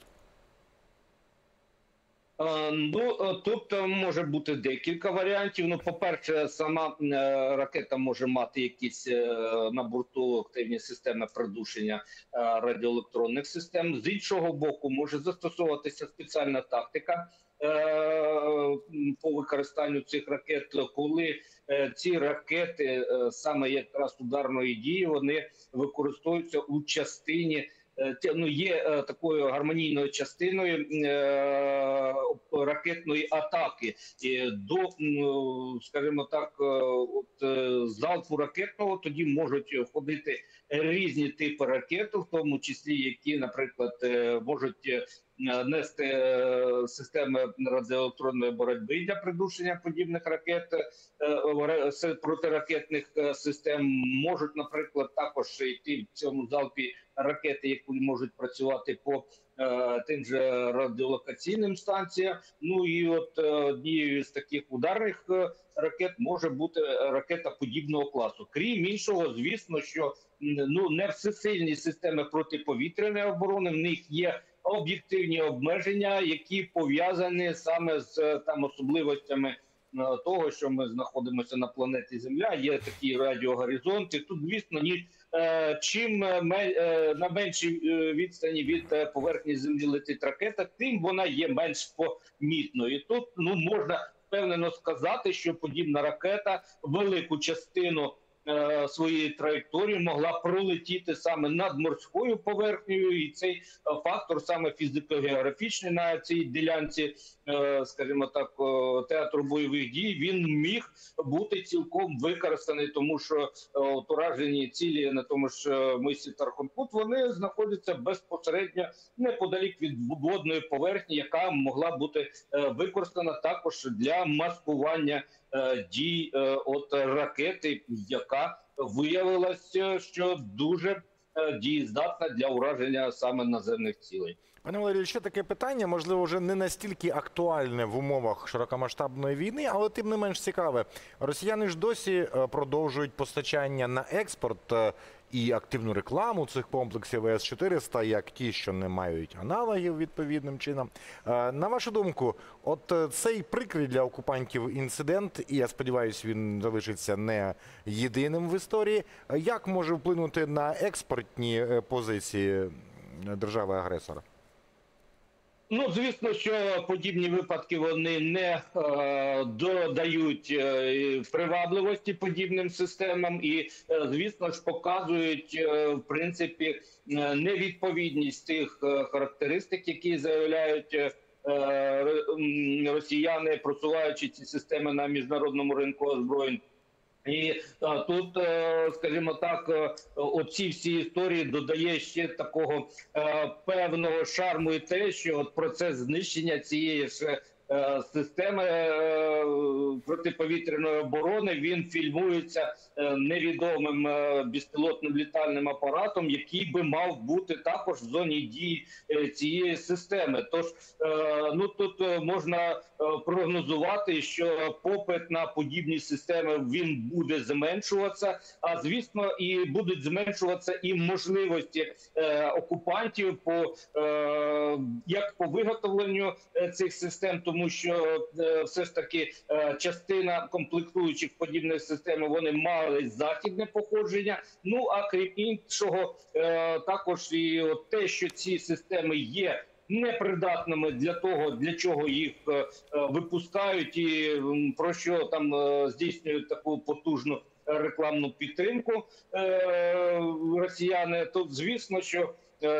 Тут може бути декілька варіантів. По-перше, сама ракета може мати якісь на борту активні системи придушення радіоелектронних систем. З іншого боку, може застосовуватися спеціальна тактика по використанню цих ракет, коли ці ракети, саме якраз ударної дії, вони використовуються у частині, є такою гармонійною частиною ракетної атаки. До, скажімо так, залпу ракетного тоді можуть входити різні типи ракет, в тому числі, які, наприклад, можуть нести системи радіоелектронної боротьби для придушення подібних ракет, протиракетних систем. Можуть, наприклад, також йти в цьому залпі ракети, які можуть працювати по тим же радіолокаційним станціям. І однією з таких ударних ракет може бути ракета подібного класу. Крім іншого, звісно, що не всесильні системи протиповітряної оборони, в них є об'єктивні обмеження, які пов'язані саме з особливостями того, що ми знаходимося на планеті Земля, є такі радіогоризонти. Тут, звісно, чим на меншій відстані від поверхні Землі летить ракета, тим вона є менш помітною. І тут можна впевнено сказати, що подібна ракета велику частину своєї траєкторії могла пролетіти саме над морською поверхнею, і цей фактор саме фізико-географічний на цій ділянці, скажімо так, театру бойових дій, він міг бути цілком використаний, тому що уражені цілі на тому ж мисі Тархункут, вони знаходяться безпосередньо неподалік від водної поверхні, яка могла бути використана також для маскування дій ракети, яка виявилася, що дуже дієздатна для ураження саме наземних цілей. Пане Валерію, ще таке питання, можливо, вже не настільки актуальне в умовах широкомасштабної війни, але тим не менш цікаве. Росіяни ж досі продовжують постачання на експорт і активну рекламу цих комплексів С-400, як ті, що не мають аналогів відповідним чином. На вашу думку, цей прикрий для окупантів інцидент, і я сподіваюся, він залишиться не єдиним в історії, як може вплинути на експортні позиції держави-агресора? Звісно, що подібні випадки вони не додають привабливості подібним системам і, звісно ж, показують, в принципі, невідповідність тих характеристик, які заявляють росіяни, просуваючи ці системи на міжнародному ринку озброєнь. І тут, скажімо так, оці всі історії додає ще такого певного шарму і те, що от процес знищення цієї ж системи протиповітряної оборони, він фільмується невідомим безпілотним літальним апаратом, який би мав бути також в зоні дії цієї системи. Тож, ну тут можна прогнозувати, що попит на подібні системи він буде зменшуватися, а звісно, і будуть зменшуватися і можливості окупантів як по виготовленню цих систем, тому що все ж таки частина комплектуючих подібних систем вони мали західне походження. Ну а крім іншого, також і от те, що ці системи є непридатними для того, для чого їх випускають, і про що там здійснюють таку потужну рекламну підтримку росіяни, то звісно, що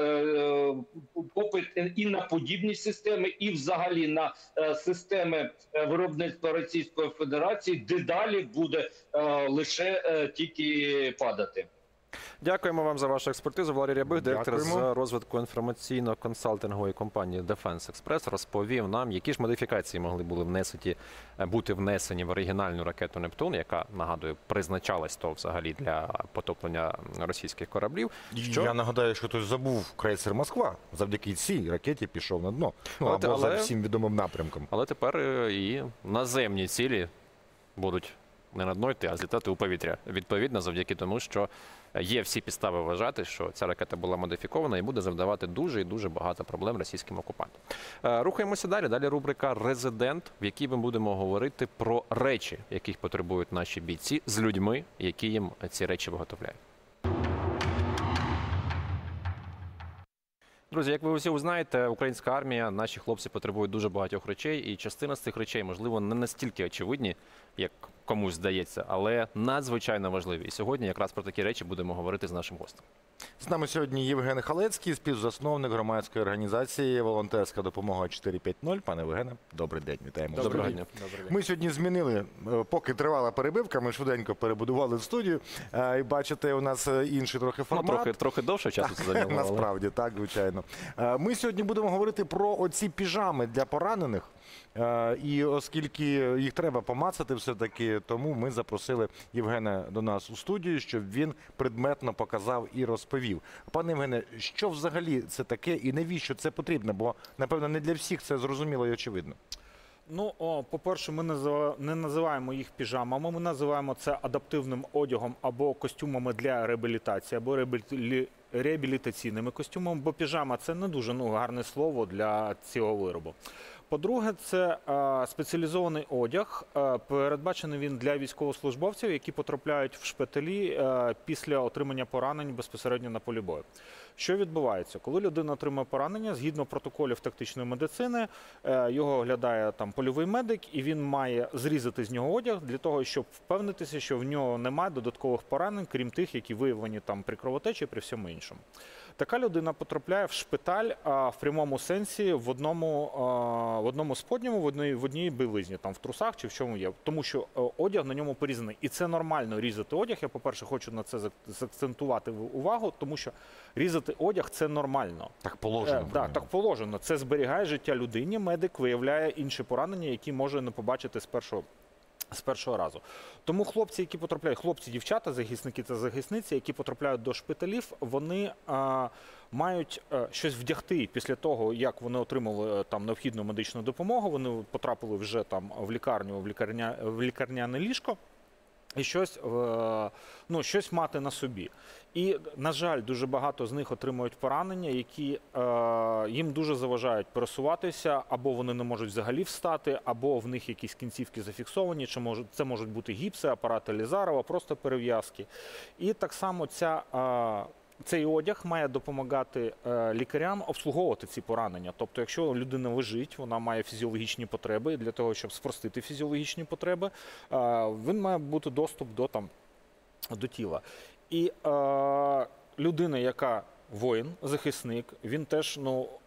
попит і на подібні системи, і взагалі на системи виробництва Російської Федерації дедалі буде лише тільки падати. Дякуємо вам за вашу експертизу. Валерій Рябих, директор з розвитку інформаційно-консалтингової компанії Defense Express, розповів нам, які ж модифікації могли бути внесені в оригінальну ракету «Нептун», яка, нагадую, призначалась то взагалі для потоплення російських кораблів. Я нагадаю, що хтось забув крейсер «Москва». Завдяки цій ракеті пішов на дно. Або за всім відомим напрямком. Але тепер і наземні цілі будуть не на дно йти, а злітати у повітря. Відповідно, завдяки тому, що є всі підстави вважати, що ця ракета була модифікована і буде завдавати дуже і дуже багато проблем російським окупантам. Рухаємося далі. Далі рубрика «Резидент», в якій ми будемо говорити про речі, яких потребують наші бійці, з людьми, які їм ці речі виготовляють. Друзі, як ви всі знаєте, українська армія, наші хлопці потребують дуже багатьох речей, і частина з цих речей, можливо, не настільки очевидні, як комусь здається, але надзвичайно важливі. І сьогодні якраз про такі речі будемо говорити з нашим гостем. З нами сьогодні Євген Халецький, співзасновник громадської організації «Волонтерська допомога 450». Пане Євгене, добрий день, вітаємо. Доброго дня. Ми сьогодні змінили, поки тривала перебивка, ми швиденько перебудували студію. І бачите, у нас інший трохи формат. Трохи довше часу це зайняло. Насправді, так, звичайно. Ми сьогодні будемо говорити про оці піжами для поранених. І оскільки їх треба помацати все-таки, тому ми запросили Євгена до нас у студію, щоб він предметно показав і розповів. Пане Євгене, що взагалі це таке і навіщо це потрібно? Бо, напевно, не для всіх це зрозуміло і очевидно. Ну, по-перше, ми не називаємо їх піжамами, ми називаємо це адаптивним одягом або костюмами для реабілітації, або реабілітаційними костюмами, бо піжама – це не дуже гарне слово для цього виробу. По-друге, це спеціалізований одяг, передбачений він для військовослужбовців, які потрапляють в шпиталі після отримання поранень безпосередньо на полі бою. Що відбувається? Коли людина отримує поранення, згідно протоколів тактичної медицини, його оглядає там польовий медик, і він має зрізати з нього одяг для того, щоб впевнитися, що в нього немає додаткових поранень, крім тих, які виявлені там при кровотечі, при всьому іншому. Така людина потрапляє в шпиталь в прямому сенсі в одному сподньому, в одній білизні, там в трусах чи в чому є. Тому що одяг на ньому порізаний. І це нормально різати одяг. Я, по-перше, хочу на це заакцентувати увагу, тому що різати одяг – це нормально. Так положено. Так положено. Це зберігає життя людині. Медик виявляє інші поранення, які може не побачити з першого разу. Тому хлопці, які потрапляють, хлопці, дівчата, захисники та захисниці, які потрапляють до шпиталів, вони мають щось вдягти після того, як вони отримали там необхідну медичну допомогу, вони потрапили вже там в лікарню, в лікарняне ліжко, і щось мати на собі. І, на жаль, дуже багато з них отримують поранення, які їм дуже заважають пересуватися, або вони не можуть взагалі встати, або в них якісь кінцівки зафіксовані, чи це можуть бути гіпси, апарати Лізарова, просто перев'язки. І так само цей одяг має допомагати лікарям обслуговувати ці поранення. Тобто, якщо людина лежить, вона має фізіологічні потреби, і для того, щоб спростити фізіологічні потреби, він має бути доступ до тіла. І людина, яка воїн, захисник, він теж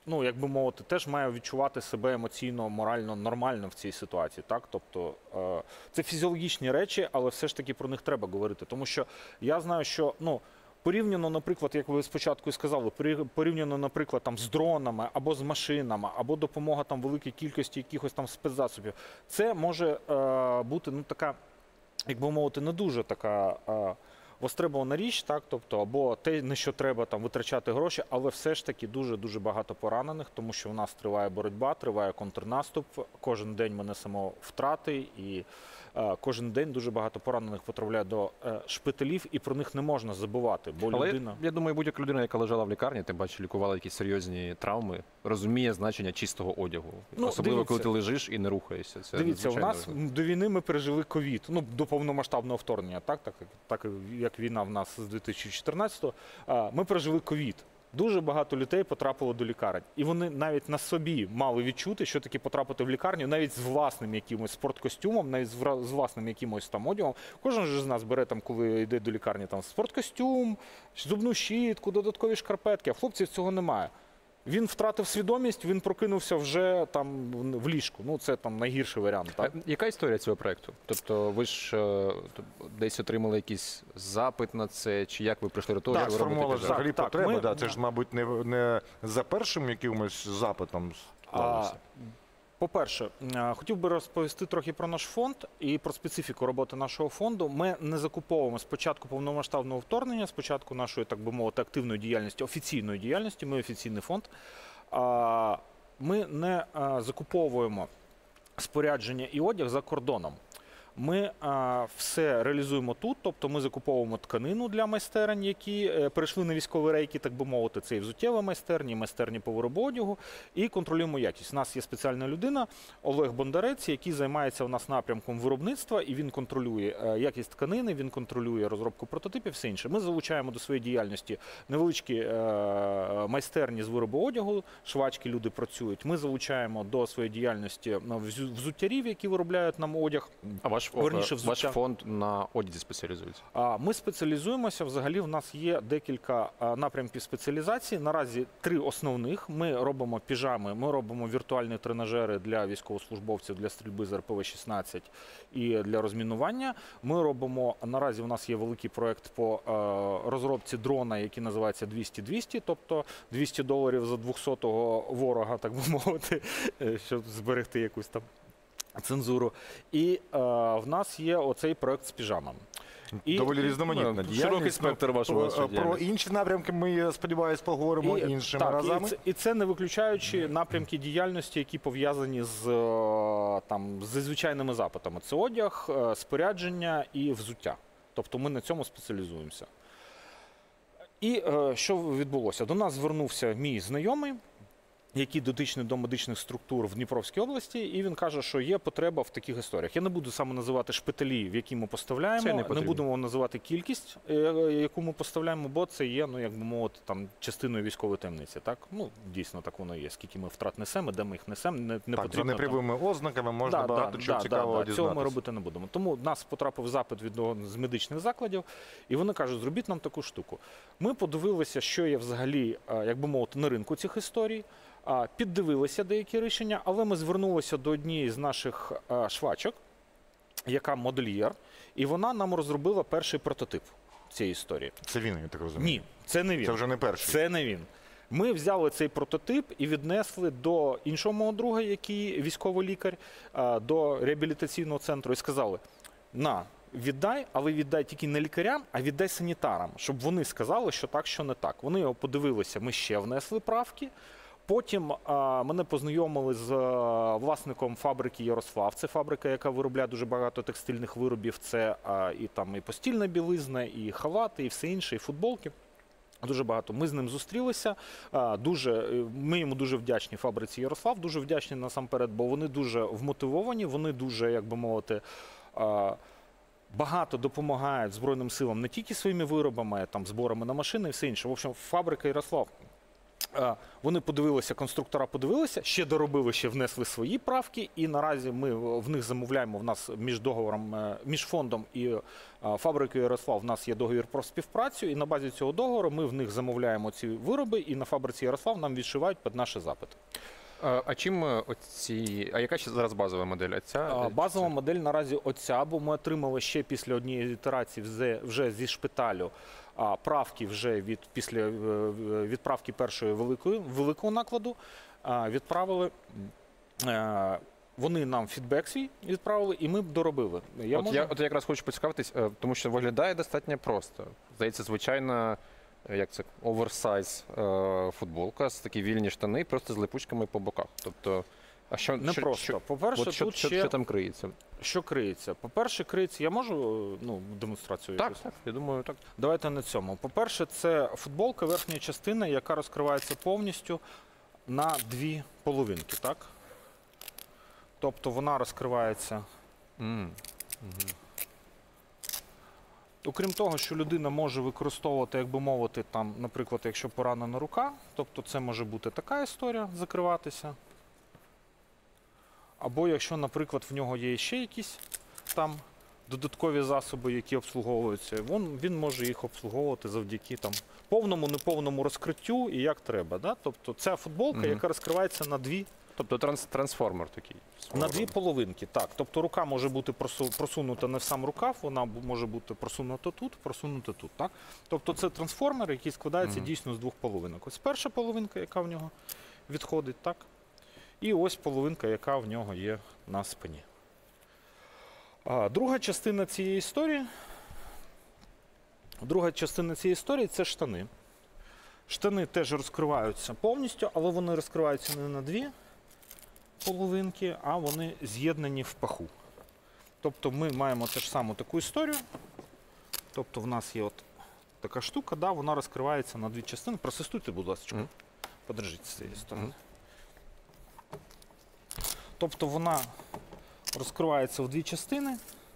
ну, як би мовити, теж має відчувати себе емоційно, морально нормально в цій ситуації. Так? Тобто це фізіологічні речі, але все ж таки про них треба говорити. Тому що я знаю, що порівняно, наприклад, як ви спочатку і сказали, порівняно, наприклад, там, з дронами або з машинами, або допомога там великій кількості якихось там спецзасобів, це може бути така, як би мовити, не дуже така востребована річ, так, тобто, або те, на що треба там витрачати гроші, але все ж таки дуже багато поранених, тому що в нас триває боротьба, триває контрнаступ, кожен день ми несемо втрати, і кожен день дуже багато поранених потрапляє до шпиталів, і про них не можна забувати, бо людина... Я думаю, будь-яка людина, яка лежала в лікарні, тим паче лікувала якісь серйозні травми, розуміє значення чистого одягу. Особливо, коли ти лежиш і не рухаєшся. Це дивіться, у нас до війни ми пережили ковід, до повномасштабного вторгнення, так як війна в нас з 2014-го, ми пережили ковід. Дуже багато людей потрапило до лікарень. І вони навіть на собі мали відчути, що таке потрапити в лікарню, навіть з власним якимось спорткостюмом, навіть з власним якимось там одягом. Кожен ж з нас бере, там, коли йде до лікарні, там, спорткостюм, зубну щітку, додаткові шкарпетки, а хлопців цього немає. Він втратив свідомість, він прокинувся вже там в ліжку. Це там найгірший варіант. Так? Яка історія цього проєкту? Тобто ви ж десь отримали якийсь запит на це, чи як ви прийшли до того, що ви робите піжами? Взагалі потреби, це ж, мабуть, не за першим якимось запитом сталося. По-перше, хотів би розповісти трохи про наш фонд і про специфіку роботи нашого фонду. Ми не закуповуємо спочатку повномасштабного вторгнення, спочатку нашої, так би мовити, активної діяльності, офіційної діяльності, ми офіційний фонд. Ми не закуповуємо спорядження і одяг за кордоном. Ми все реалізуємо тут, тобто ми закуповуємо тканину для майстерень, які перейшли на військові рейки, так би мовити, це і взуттєва майстерня, і майстерні по виробу одягу, і контролюємо якість. У нас є спеціальна людина, Олег Бондарець, який займається у нас напрямком виробництва, і він контролює якість тканини, він контролює розробку прототипів, все інше. Ми залучаємо до своєї діяльності невеличкі майстерні з виробу одягу, швачки люди працюють. Ми залучаємо до своєї діяльності взуттярів, які виробляють нам одяг. А ваш фонд на одязі спеціалізується? Ми спеціалізуємося, взагалі в нас є декілька напрямків спеціалізації, наразі 3 основних. Ми робимо піжами, ми робимо віртуальні тренажери для військовослужбовців, для стрільби з РПВ-16 і для розмінування. Ми робимо, наразі у нас є великий проєкт по розробці дрона, який називається 200-200, тобто $200 за 200-го ворога, так би мовити, щоб зберегти якусь там цензуру. І в нас є оцей проект з піжамами. Доволі різноманітна діяльність. Широкий спектр вашого Про інші напрямки ми, я сподіваюся, поговоримо іншими разами. І це не виключаючи напрямки діяльності, які пов'язані з звичайними запитами. Це одяг, спорядження і взуття. Тобто ми на цьому спеціалізуємося. І що відбулося? До нас звернувся мій знайомий, який дотичний до медичних структур в Дніпровській області, і він каже, що є потреба в таких історіях. Я не буду саме називати шпиталі, в які ми поставляємо, не будемо називати кількість, яку ми поставляємо, бо це є, як би мовити, частиною військової таємниці. Так? Дійсно, так воно є. Скільки ми втрат несемо, де ми їх несемо, не потрібно. За непрямими ознаками можна багато чого цікавого дізнатися. Цього ми робити не будемо. Тому в нас потрапив запит від з медичних закладів, і вони кажуть, зробіть нам таку штуку. Ми подивилися, що є взагалі, як би мовити, на ринку цих історій, піддивилися деякі рішення, але ми звернулися до однієї з наших швачок, яка модельєр, і вона нам розробила перший прототип цієї історії. Це він, я так розумію? Ні, це не він. Це вже не перший? Це не він. Ми взяли цей прототип і віднесли до іншого мого друга, який військовий лікар, до реабілітаційного центру і сказали, віддай, але віддай тільки не лікарям, а віддай санітарам, щоб вони сказали, що так, що не так. Вони його подивилися, ми ще внесли правки. Потім мене познайомили з власником фабрики «Ярослав». Це фабрика, яка виробляє дуже багато текстильних виробів. Це і постільна білизна, і халати, і все інше, і футболки. Дуже багато. Ми з ним зустрілися. Ми йому дуже вдячні фабриці «Ярослав». Дуже вдячні насамперед, бо вони дуже вмотивовані, вони дуже, як би мовити, багато допомагають Збройним силам не тільки своїми виробами, зборами на машини і все інше. В общем, фабрика «Ярослав» Вони подивилися, конструктора подивилися, ще доробили, ще внесли свої правки, і наразі ми в них замовляємо, в нас між договором, між фондом і фабрикою Ярослав в нас є договір про співпрацю, і на базі цього договору ми в них замовляємо ці вироби, і на фабриці Ярослав нам відшивають під наші запити. А яка зараз базова модель? Базова модель наразі оця, бо ми отримали ще після однієї ітерації вже зі шпиталю правки вже після відправки першої великого накладу відправили. Вони нам фідбек свій відправили, і ми доробили. Я якраз хочу поцікавитись, тому що виглядає достатньо просто. Здається, звичайна, як це, оверсайз футболка, з такі вільні штани, просто з липучками по боках. Тобто, не просто. По-перше, що там криється? Що криється? По-перше, криється, я можу демонстрацію? Так, я думаю, так. Давайте на цьому. По-перше, це футболка, верхня частина, яка розкривається повністю на дві половинки, так? Тобто вона розкривається. Окрім того, що людина може використовувати, як би мовити, там, наприклад, якщо поранена рука, тобто це може бути така історія, закриватися. Або якщо, наприклад, в нього є ще якісь там додаткові засоби, які обслуговуються, він може їх обслуговувати завдяки там повному, неповному розкриттю і як треба. Да? Тобто ця футболка, яка розкривається на дві. Тобто трансформер такий. На дві половинки, так. Тобто рука може бути просунута не в сам рукав, вона може бути просунута тут, так? Тобто це трансформер, який складається дійсно з двох половинок. Ось перша половинка, яка в нього відходить, так? І ось половинка, яка в нього є на спині. Друга частина цієї історії – це штани. Штани теж розкриваються повністю, але вони розкриваються не на дві половинки, а вони з'єднані в паху. Тобто ми маємо теж саму таку історію. Тобто в нас є от така штука, да, вона розкривається на дві частини. Просистуйте, будь ласка, подержіть з цієї сторони. Тобто вона розкривається в дві частини.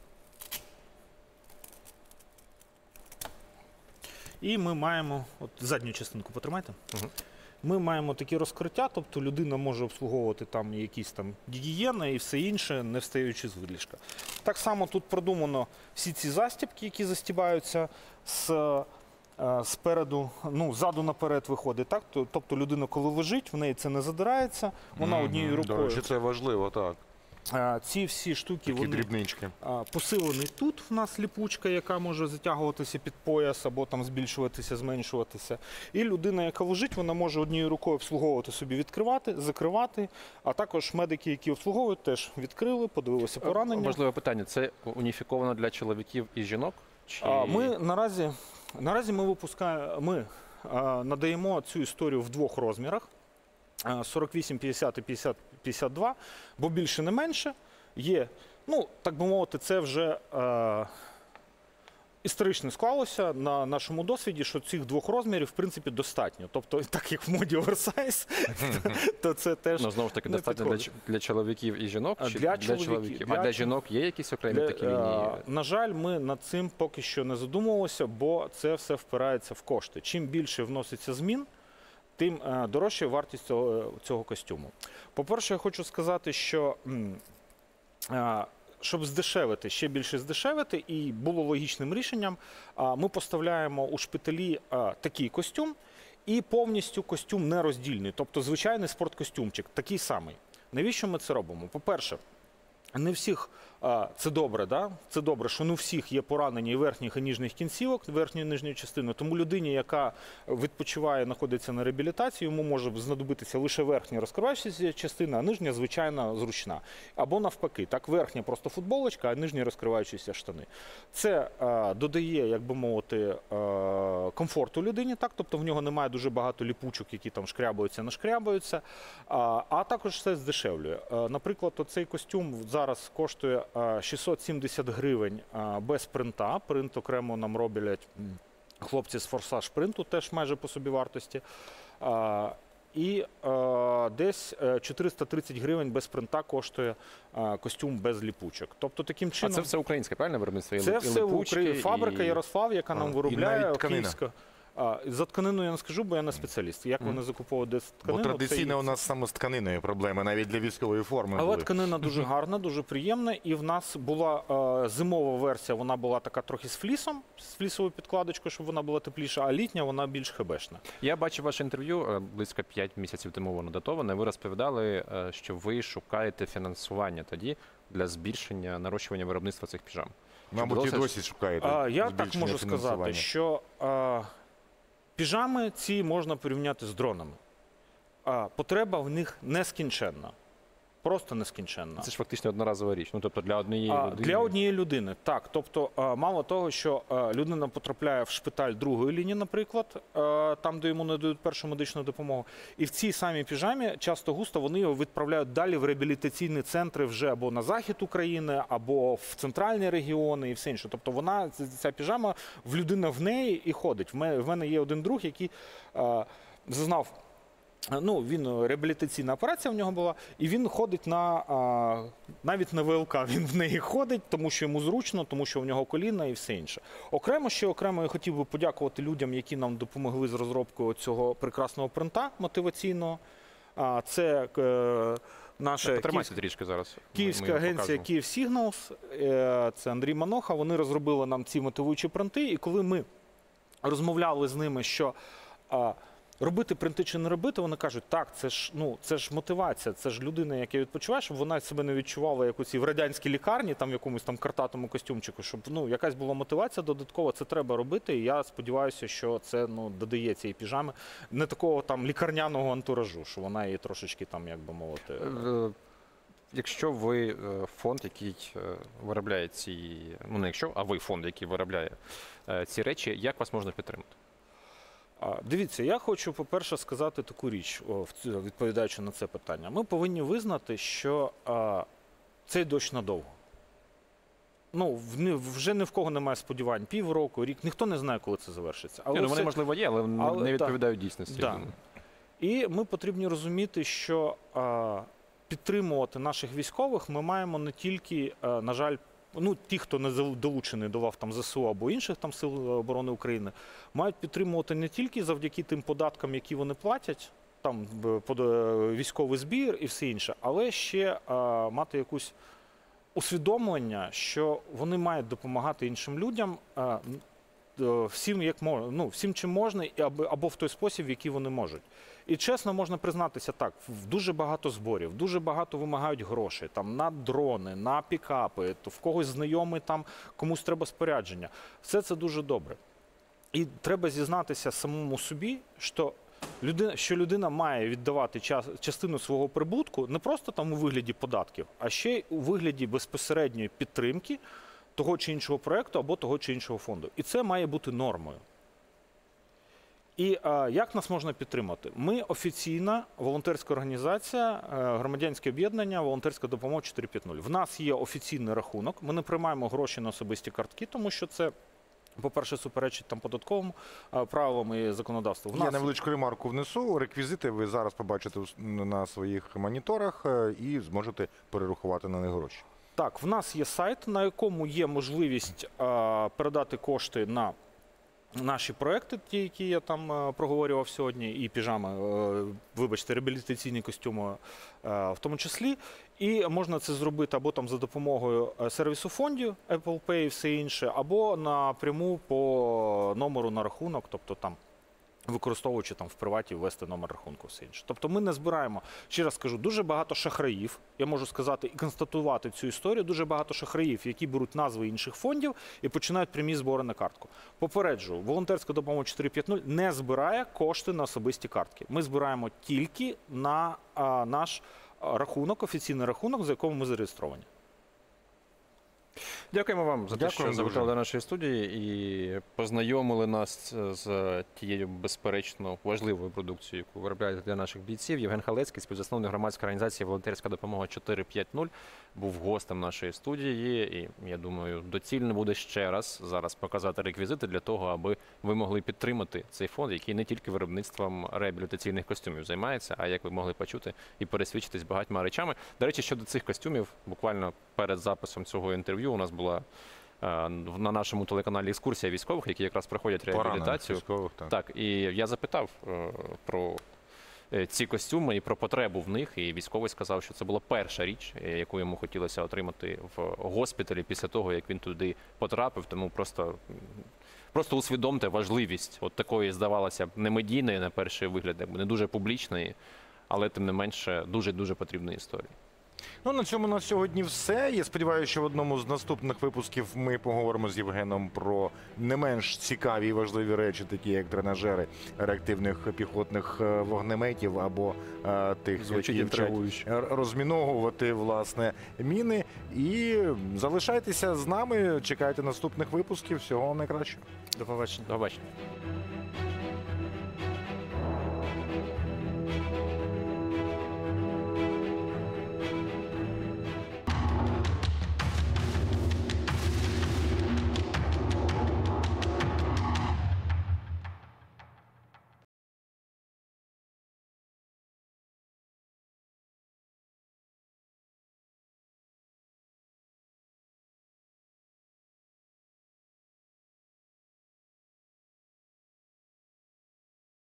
І ми маємо, от задню частинку потримайте. Ми маємо такі розкриття, тобто людина може обслуговувати там якісь там гігієни і все інше, не встаючи з виліжка. Так само тут продумано всі ці застібки, які застібаються спереду, ззаду наперед виходить. Так? Тобто людина, коли лежить, в неї це не задирається, вона однією рукою. До речі, це важливо, так. Ці всі штуки, такі дрібнички. Посилений тут в нас ліпучка, яка може затягуватися під пояс або там збільшуватися, зменшуватися. І людина, яка лежить, вона може однією рукою обслуговувати собі, відкривати, закривати. А також медики, які обслуговують, теж відкрили, подивилися поранення. Важливе питання. Це уніфіковано для чоловіків і жінок? Чи... Ми наразі ми надаємо цю історію в двох розмірах. 48, 50 і 50, 52, бо більше не менше. Є, так би мовити, це вже історично склалося на нашому досвіді, що цих двох розмірів, в принципі, достатньо. Тобто, так як в моді оверсайз, то це теж знову ж таки, достатньо для чоловіків і жінок? Чи для чоловіків. А для жінок є якісь окремі такі лінії? На жаль, ми над цим поки що не задумувалися, бо це все впирається в кошти. Чим більше вноситься змін, тим дорожча вартість цього костюму. По-перше, я хочу сказати, що щоб здешевити, ще більше здешевити, і було логічним рішенням, ми поставляємо у шпиталі такий костюм і повністю костюм нероздільний, тобто звичайний спорткостюмчик, такий самий. Навіщо ми це робимо? По-перше, не всіх, це добре, да? Це добре, що не у всіх є поранення і верхніх, і нижніх кінцівок, верхньої і нижньої частини. Тому людині, яка відпочиває, знаходиться на реабілітації, йому може знадобитися лише верхня розкриваючася частина, а нижня, звичайно, зручна. Або навпаки, так, верхня просто футболочка, а нижня розкриваючіся штани. Це додає, як би мовити, комфорту людині, так? Тобто в нього немає дуже багато ліпучок, які там шкрябаються, нашкрябаються, а також це здешевлює. Наприклад, оцей костюм зараз коштує 670 гривень без принта. Принт окремо нам роблять хлопці з Форсаж принту, теж майже по собі вартості. І десь 430 гривень без принта коштує костюм без ліпучок. Тобто таким чином... А це все українське, правильно, виробництво? Це все Фабрика Ярослав, яка нам виробляє, За тканину я не скажу, бо я не спеціаліст. Як вони закуповують тканину? Бо традиційно у нас саме з тканиною проблеми, навіть для військової форми. Але були. тканина дуже гарна, дуже приємна. І в нас була зимова версія, вона була така трохи з флісом, з флісовою підкладочкою, щоб вона була тепліша, а літня вона більш хебешна. Я бачив ваше інтерв'ю близько 5 місяців тому воно датоване. Ви розповідали, що ви шукаєте фінансування тоді для збільшення нарощування виробництва цих піжам. Мабуть, і досі шукаєте. Я так збільшення можу сказати, фінансування. що піжами ці можна порівняти з дронами. Потреба в них нескінченна. Просто нескінченна. Це ж фактично одноразова річ. Ну, тобто для однієї людини. Для однієї людини, так. Тобто, мало того, що людина потрапляє в шпиталь другої лінії, наприклад, там, де йому надають першу медичну допомогу, і в цій самій піжамі часто густо вони його відправляють далі в реабілітаційні центри вже або на захід України, або в центральні регіони і все інше. Тобто вона, ця піжама, людина в неї і ходить. В мене є один друг, який зазнав. Він реабілітаційна операція в нього була, і він ходить навіть на ВЛК, він в неї ходить, тому що йому зручно, тому що в нього коліна і все інше. Окремо я хотів би подякувати людям, які нам допомогли з розробкою цього прекрасного принта мотиваційного. Це наша трішки зараз. київська агенція Київ Signals, це Андрій Маноха, вони розробили нам ці мотивуючі принти, і коли ми розмовляли з ними, що робити принти чи не робити, вони кажуть, так, це ж мотивація, це ж людина, яка відпочиває, щоб вона себе не відчувала як в радянській лікарні, там в якомусь там картатому костюмчику, щоб якась була мотивація додаткова, це треба робити, і я сподіваюся, що це додає цієї піжами не такого там лікарняного антуражу, що вона її трошечки там, як би мовити. Якщо ви фонд, який виробляє ці, ви фонд, який виробляє ці речі, як вас можна підтримати? Дивіться, я хочу, по-перше, сказати таку річ, відповідаючи на це питання. Ми повинні визнати, що цей дощ надовго. Вже ні в кого немає сподівань. Півроку, рік, ніхто не знає, коли це завершиться. Вони, можливо, є, але не відповідають дійсності. Да. І ми повинні розуміти, що підтримувати наших військових ми маємо не тільки, на жаль, ті, хто не долучений до лав ЗСУ або інших сил оборони України, мають підтримувати не тільки завдяки тим податкам, які вони платять, там військовий збір і все інше, але ще мати якусь усвідомлення, що вони мають допомагати іншим людям всім, чим можна, або в той спосіб, в який вони можуть. І чесно, можна признатися так, дуже багато зборів, дуже багато вимагають грошей на дрони, на пікапи, в когось знайомий, комусь треба спорядження. Все це дуже добре. І треба зізнатися самому собі, що людина має віддавати частину свого прибутку не просто у вигляді податків, а ще й у вигляді безпосередньої підтримки того чи іншого проєкту або того чи іншого фонду. І це має бути нормою. І як нас можна підтримати? Ми офіційна волонтерська організація, громадянське об'єднання «Волонтерська допомога 450». В нас є офіційний рахунок, ми не приймаємо гроші на особисті картки, тому що це, по-перше, суперечить податковим правилам і законодавству. Я невеличку ремарку внесу. Реквізити ви зараз побачите на своїх моніторах і зможете перерахувати на них гроші. Так, в нас є сайт, на якому є можливість передати кошти на наші проекти, ті, які я проговорював сьогодні, і піжами, реабілітаційні костюми в тому числі. І можна це зробити або за допомогою сервісу фондів, Apple Pay і все інше, або напряму по номеру на рахунок, тобто використовуючи в приваті ввести номер рахунку, все інше. Тобто ми не збираємо, ще раз скажу, дуже багато шахраїв, я можу сказати і констатувати цю історію, дуже багато шахраїв, які беруть назви інших фондів і починають прямі збори на картку. Попереджую, волонтерська допомога 450 не збирає кошти на особисті картки. Ми збираємо тільки на наш рахунок, офіційний рахунок, за яким ми зареєстровані. Дякуємо вам за те, що завітали до нашої студії і познайомили нас з тією безперечно важливою продукцією, яку виробляєте для наших бійців. Євген Халецький, співзасновник громадської організації «Волонтерська допомога 450», був гостем нашої студії. І, я думаю, доцільно буде ще раз зараз показати реквізити для того, аби ви могли підтримати цей фонд, який не тільки виробництвом реабілітаційних костюмів займається, а, як ви могли почути, і пересвідчитись багатьма речами. До речі, щодо цих костюмів, буквально перед записом цього інтерв'ю у нас була на нашому телеканалі екскурсія військових, які якраз проходять реабілітацію. Військових, так. Так, і я запитав про ці костюми і про потребу в них. І військовий сказав, що це була перша річ, яку йому хотілося отримати в госпіталі після того, як він туди потрапив. Тому просто усвідомте важливість от такої, здавалося б, немедійної на перший вигляд, не дуже публічної, але тим не менше дуже потрібної історії. Ну, на цьому на сьогодні все. Я сподіваюся, що в одному з наступних випусків ми поговоримо з Євгеном про не менш цікаві і важливі речі, такі як тренажери реактивних піхотних вогнеметів або тих, які вчать розміновувати, власне, міни. І залишайтеся з нами, чекайте наступних випусків. Всього вам найкращого. До побачення. До побачення.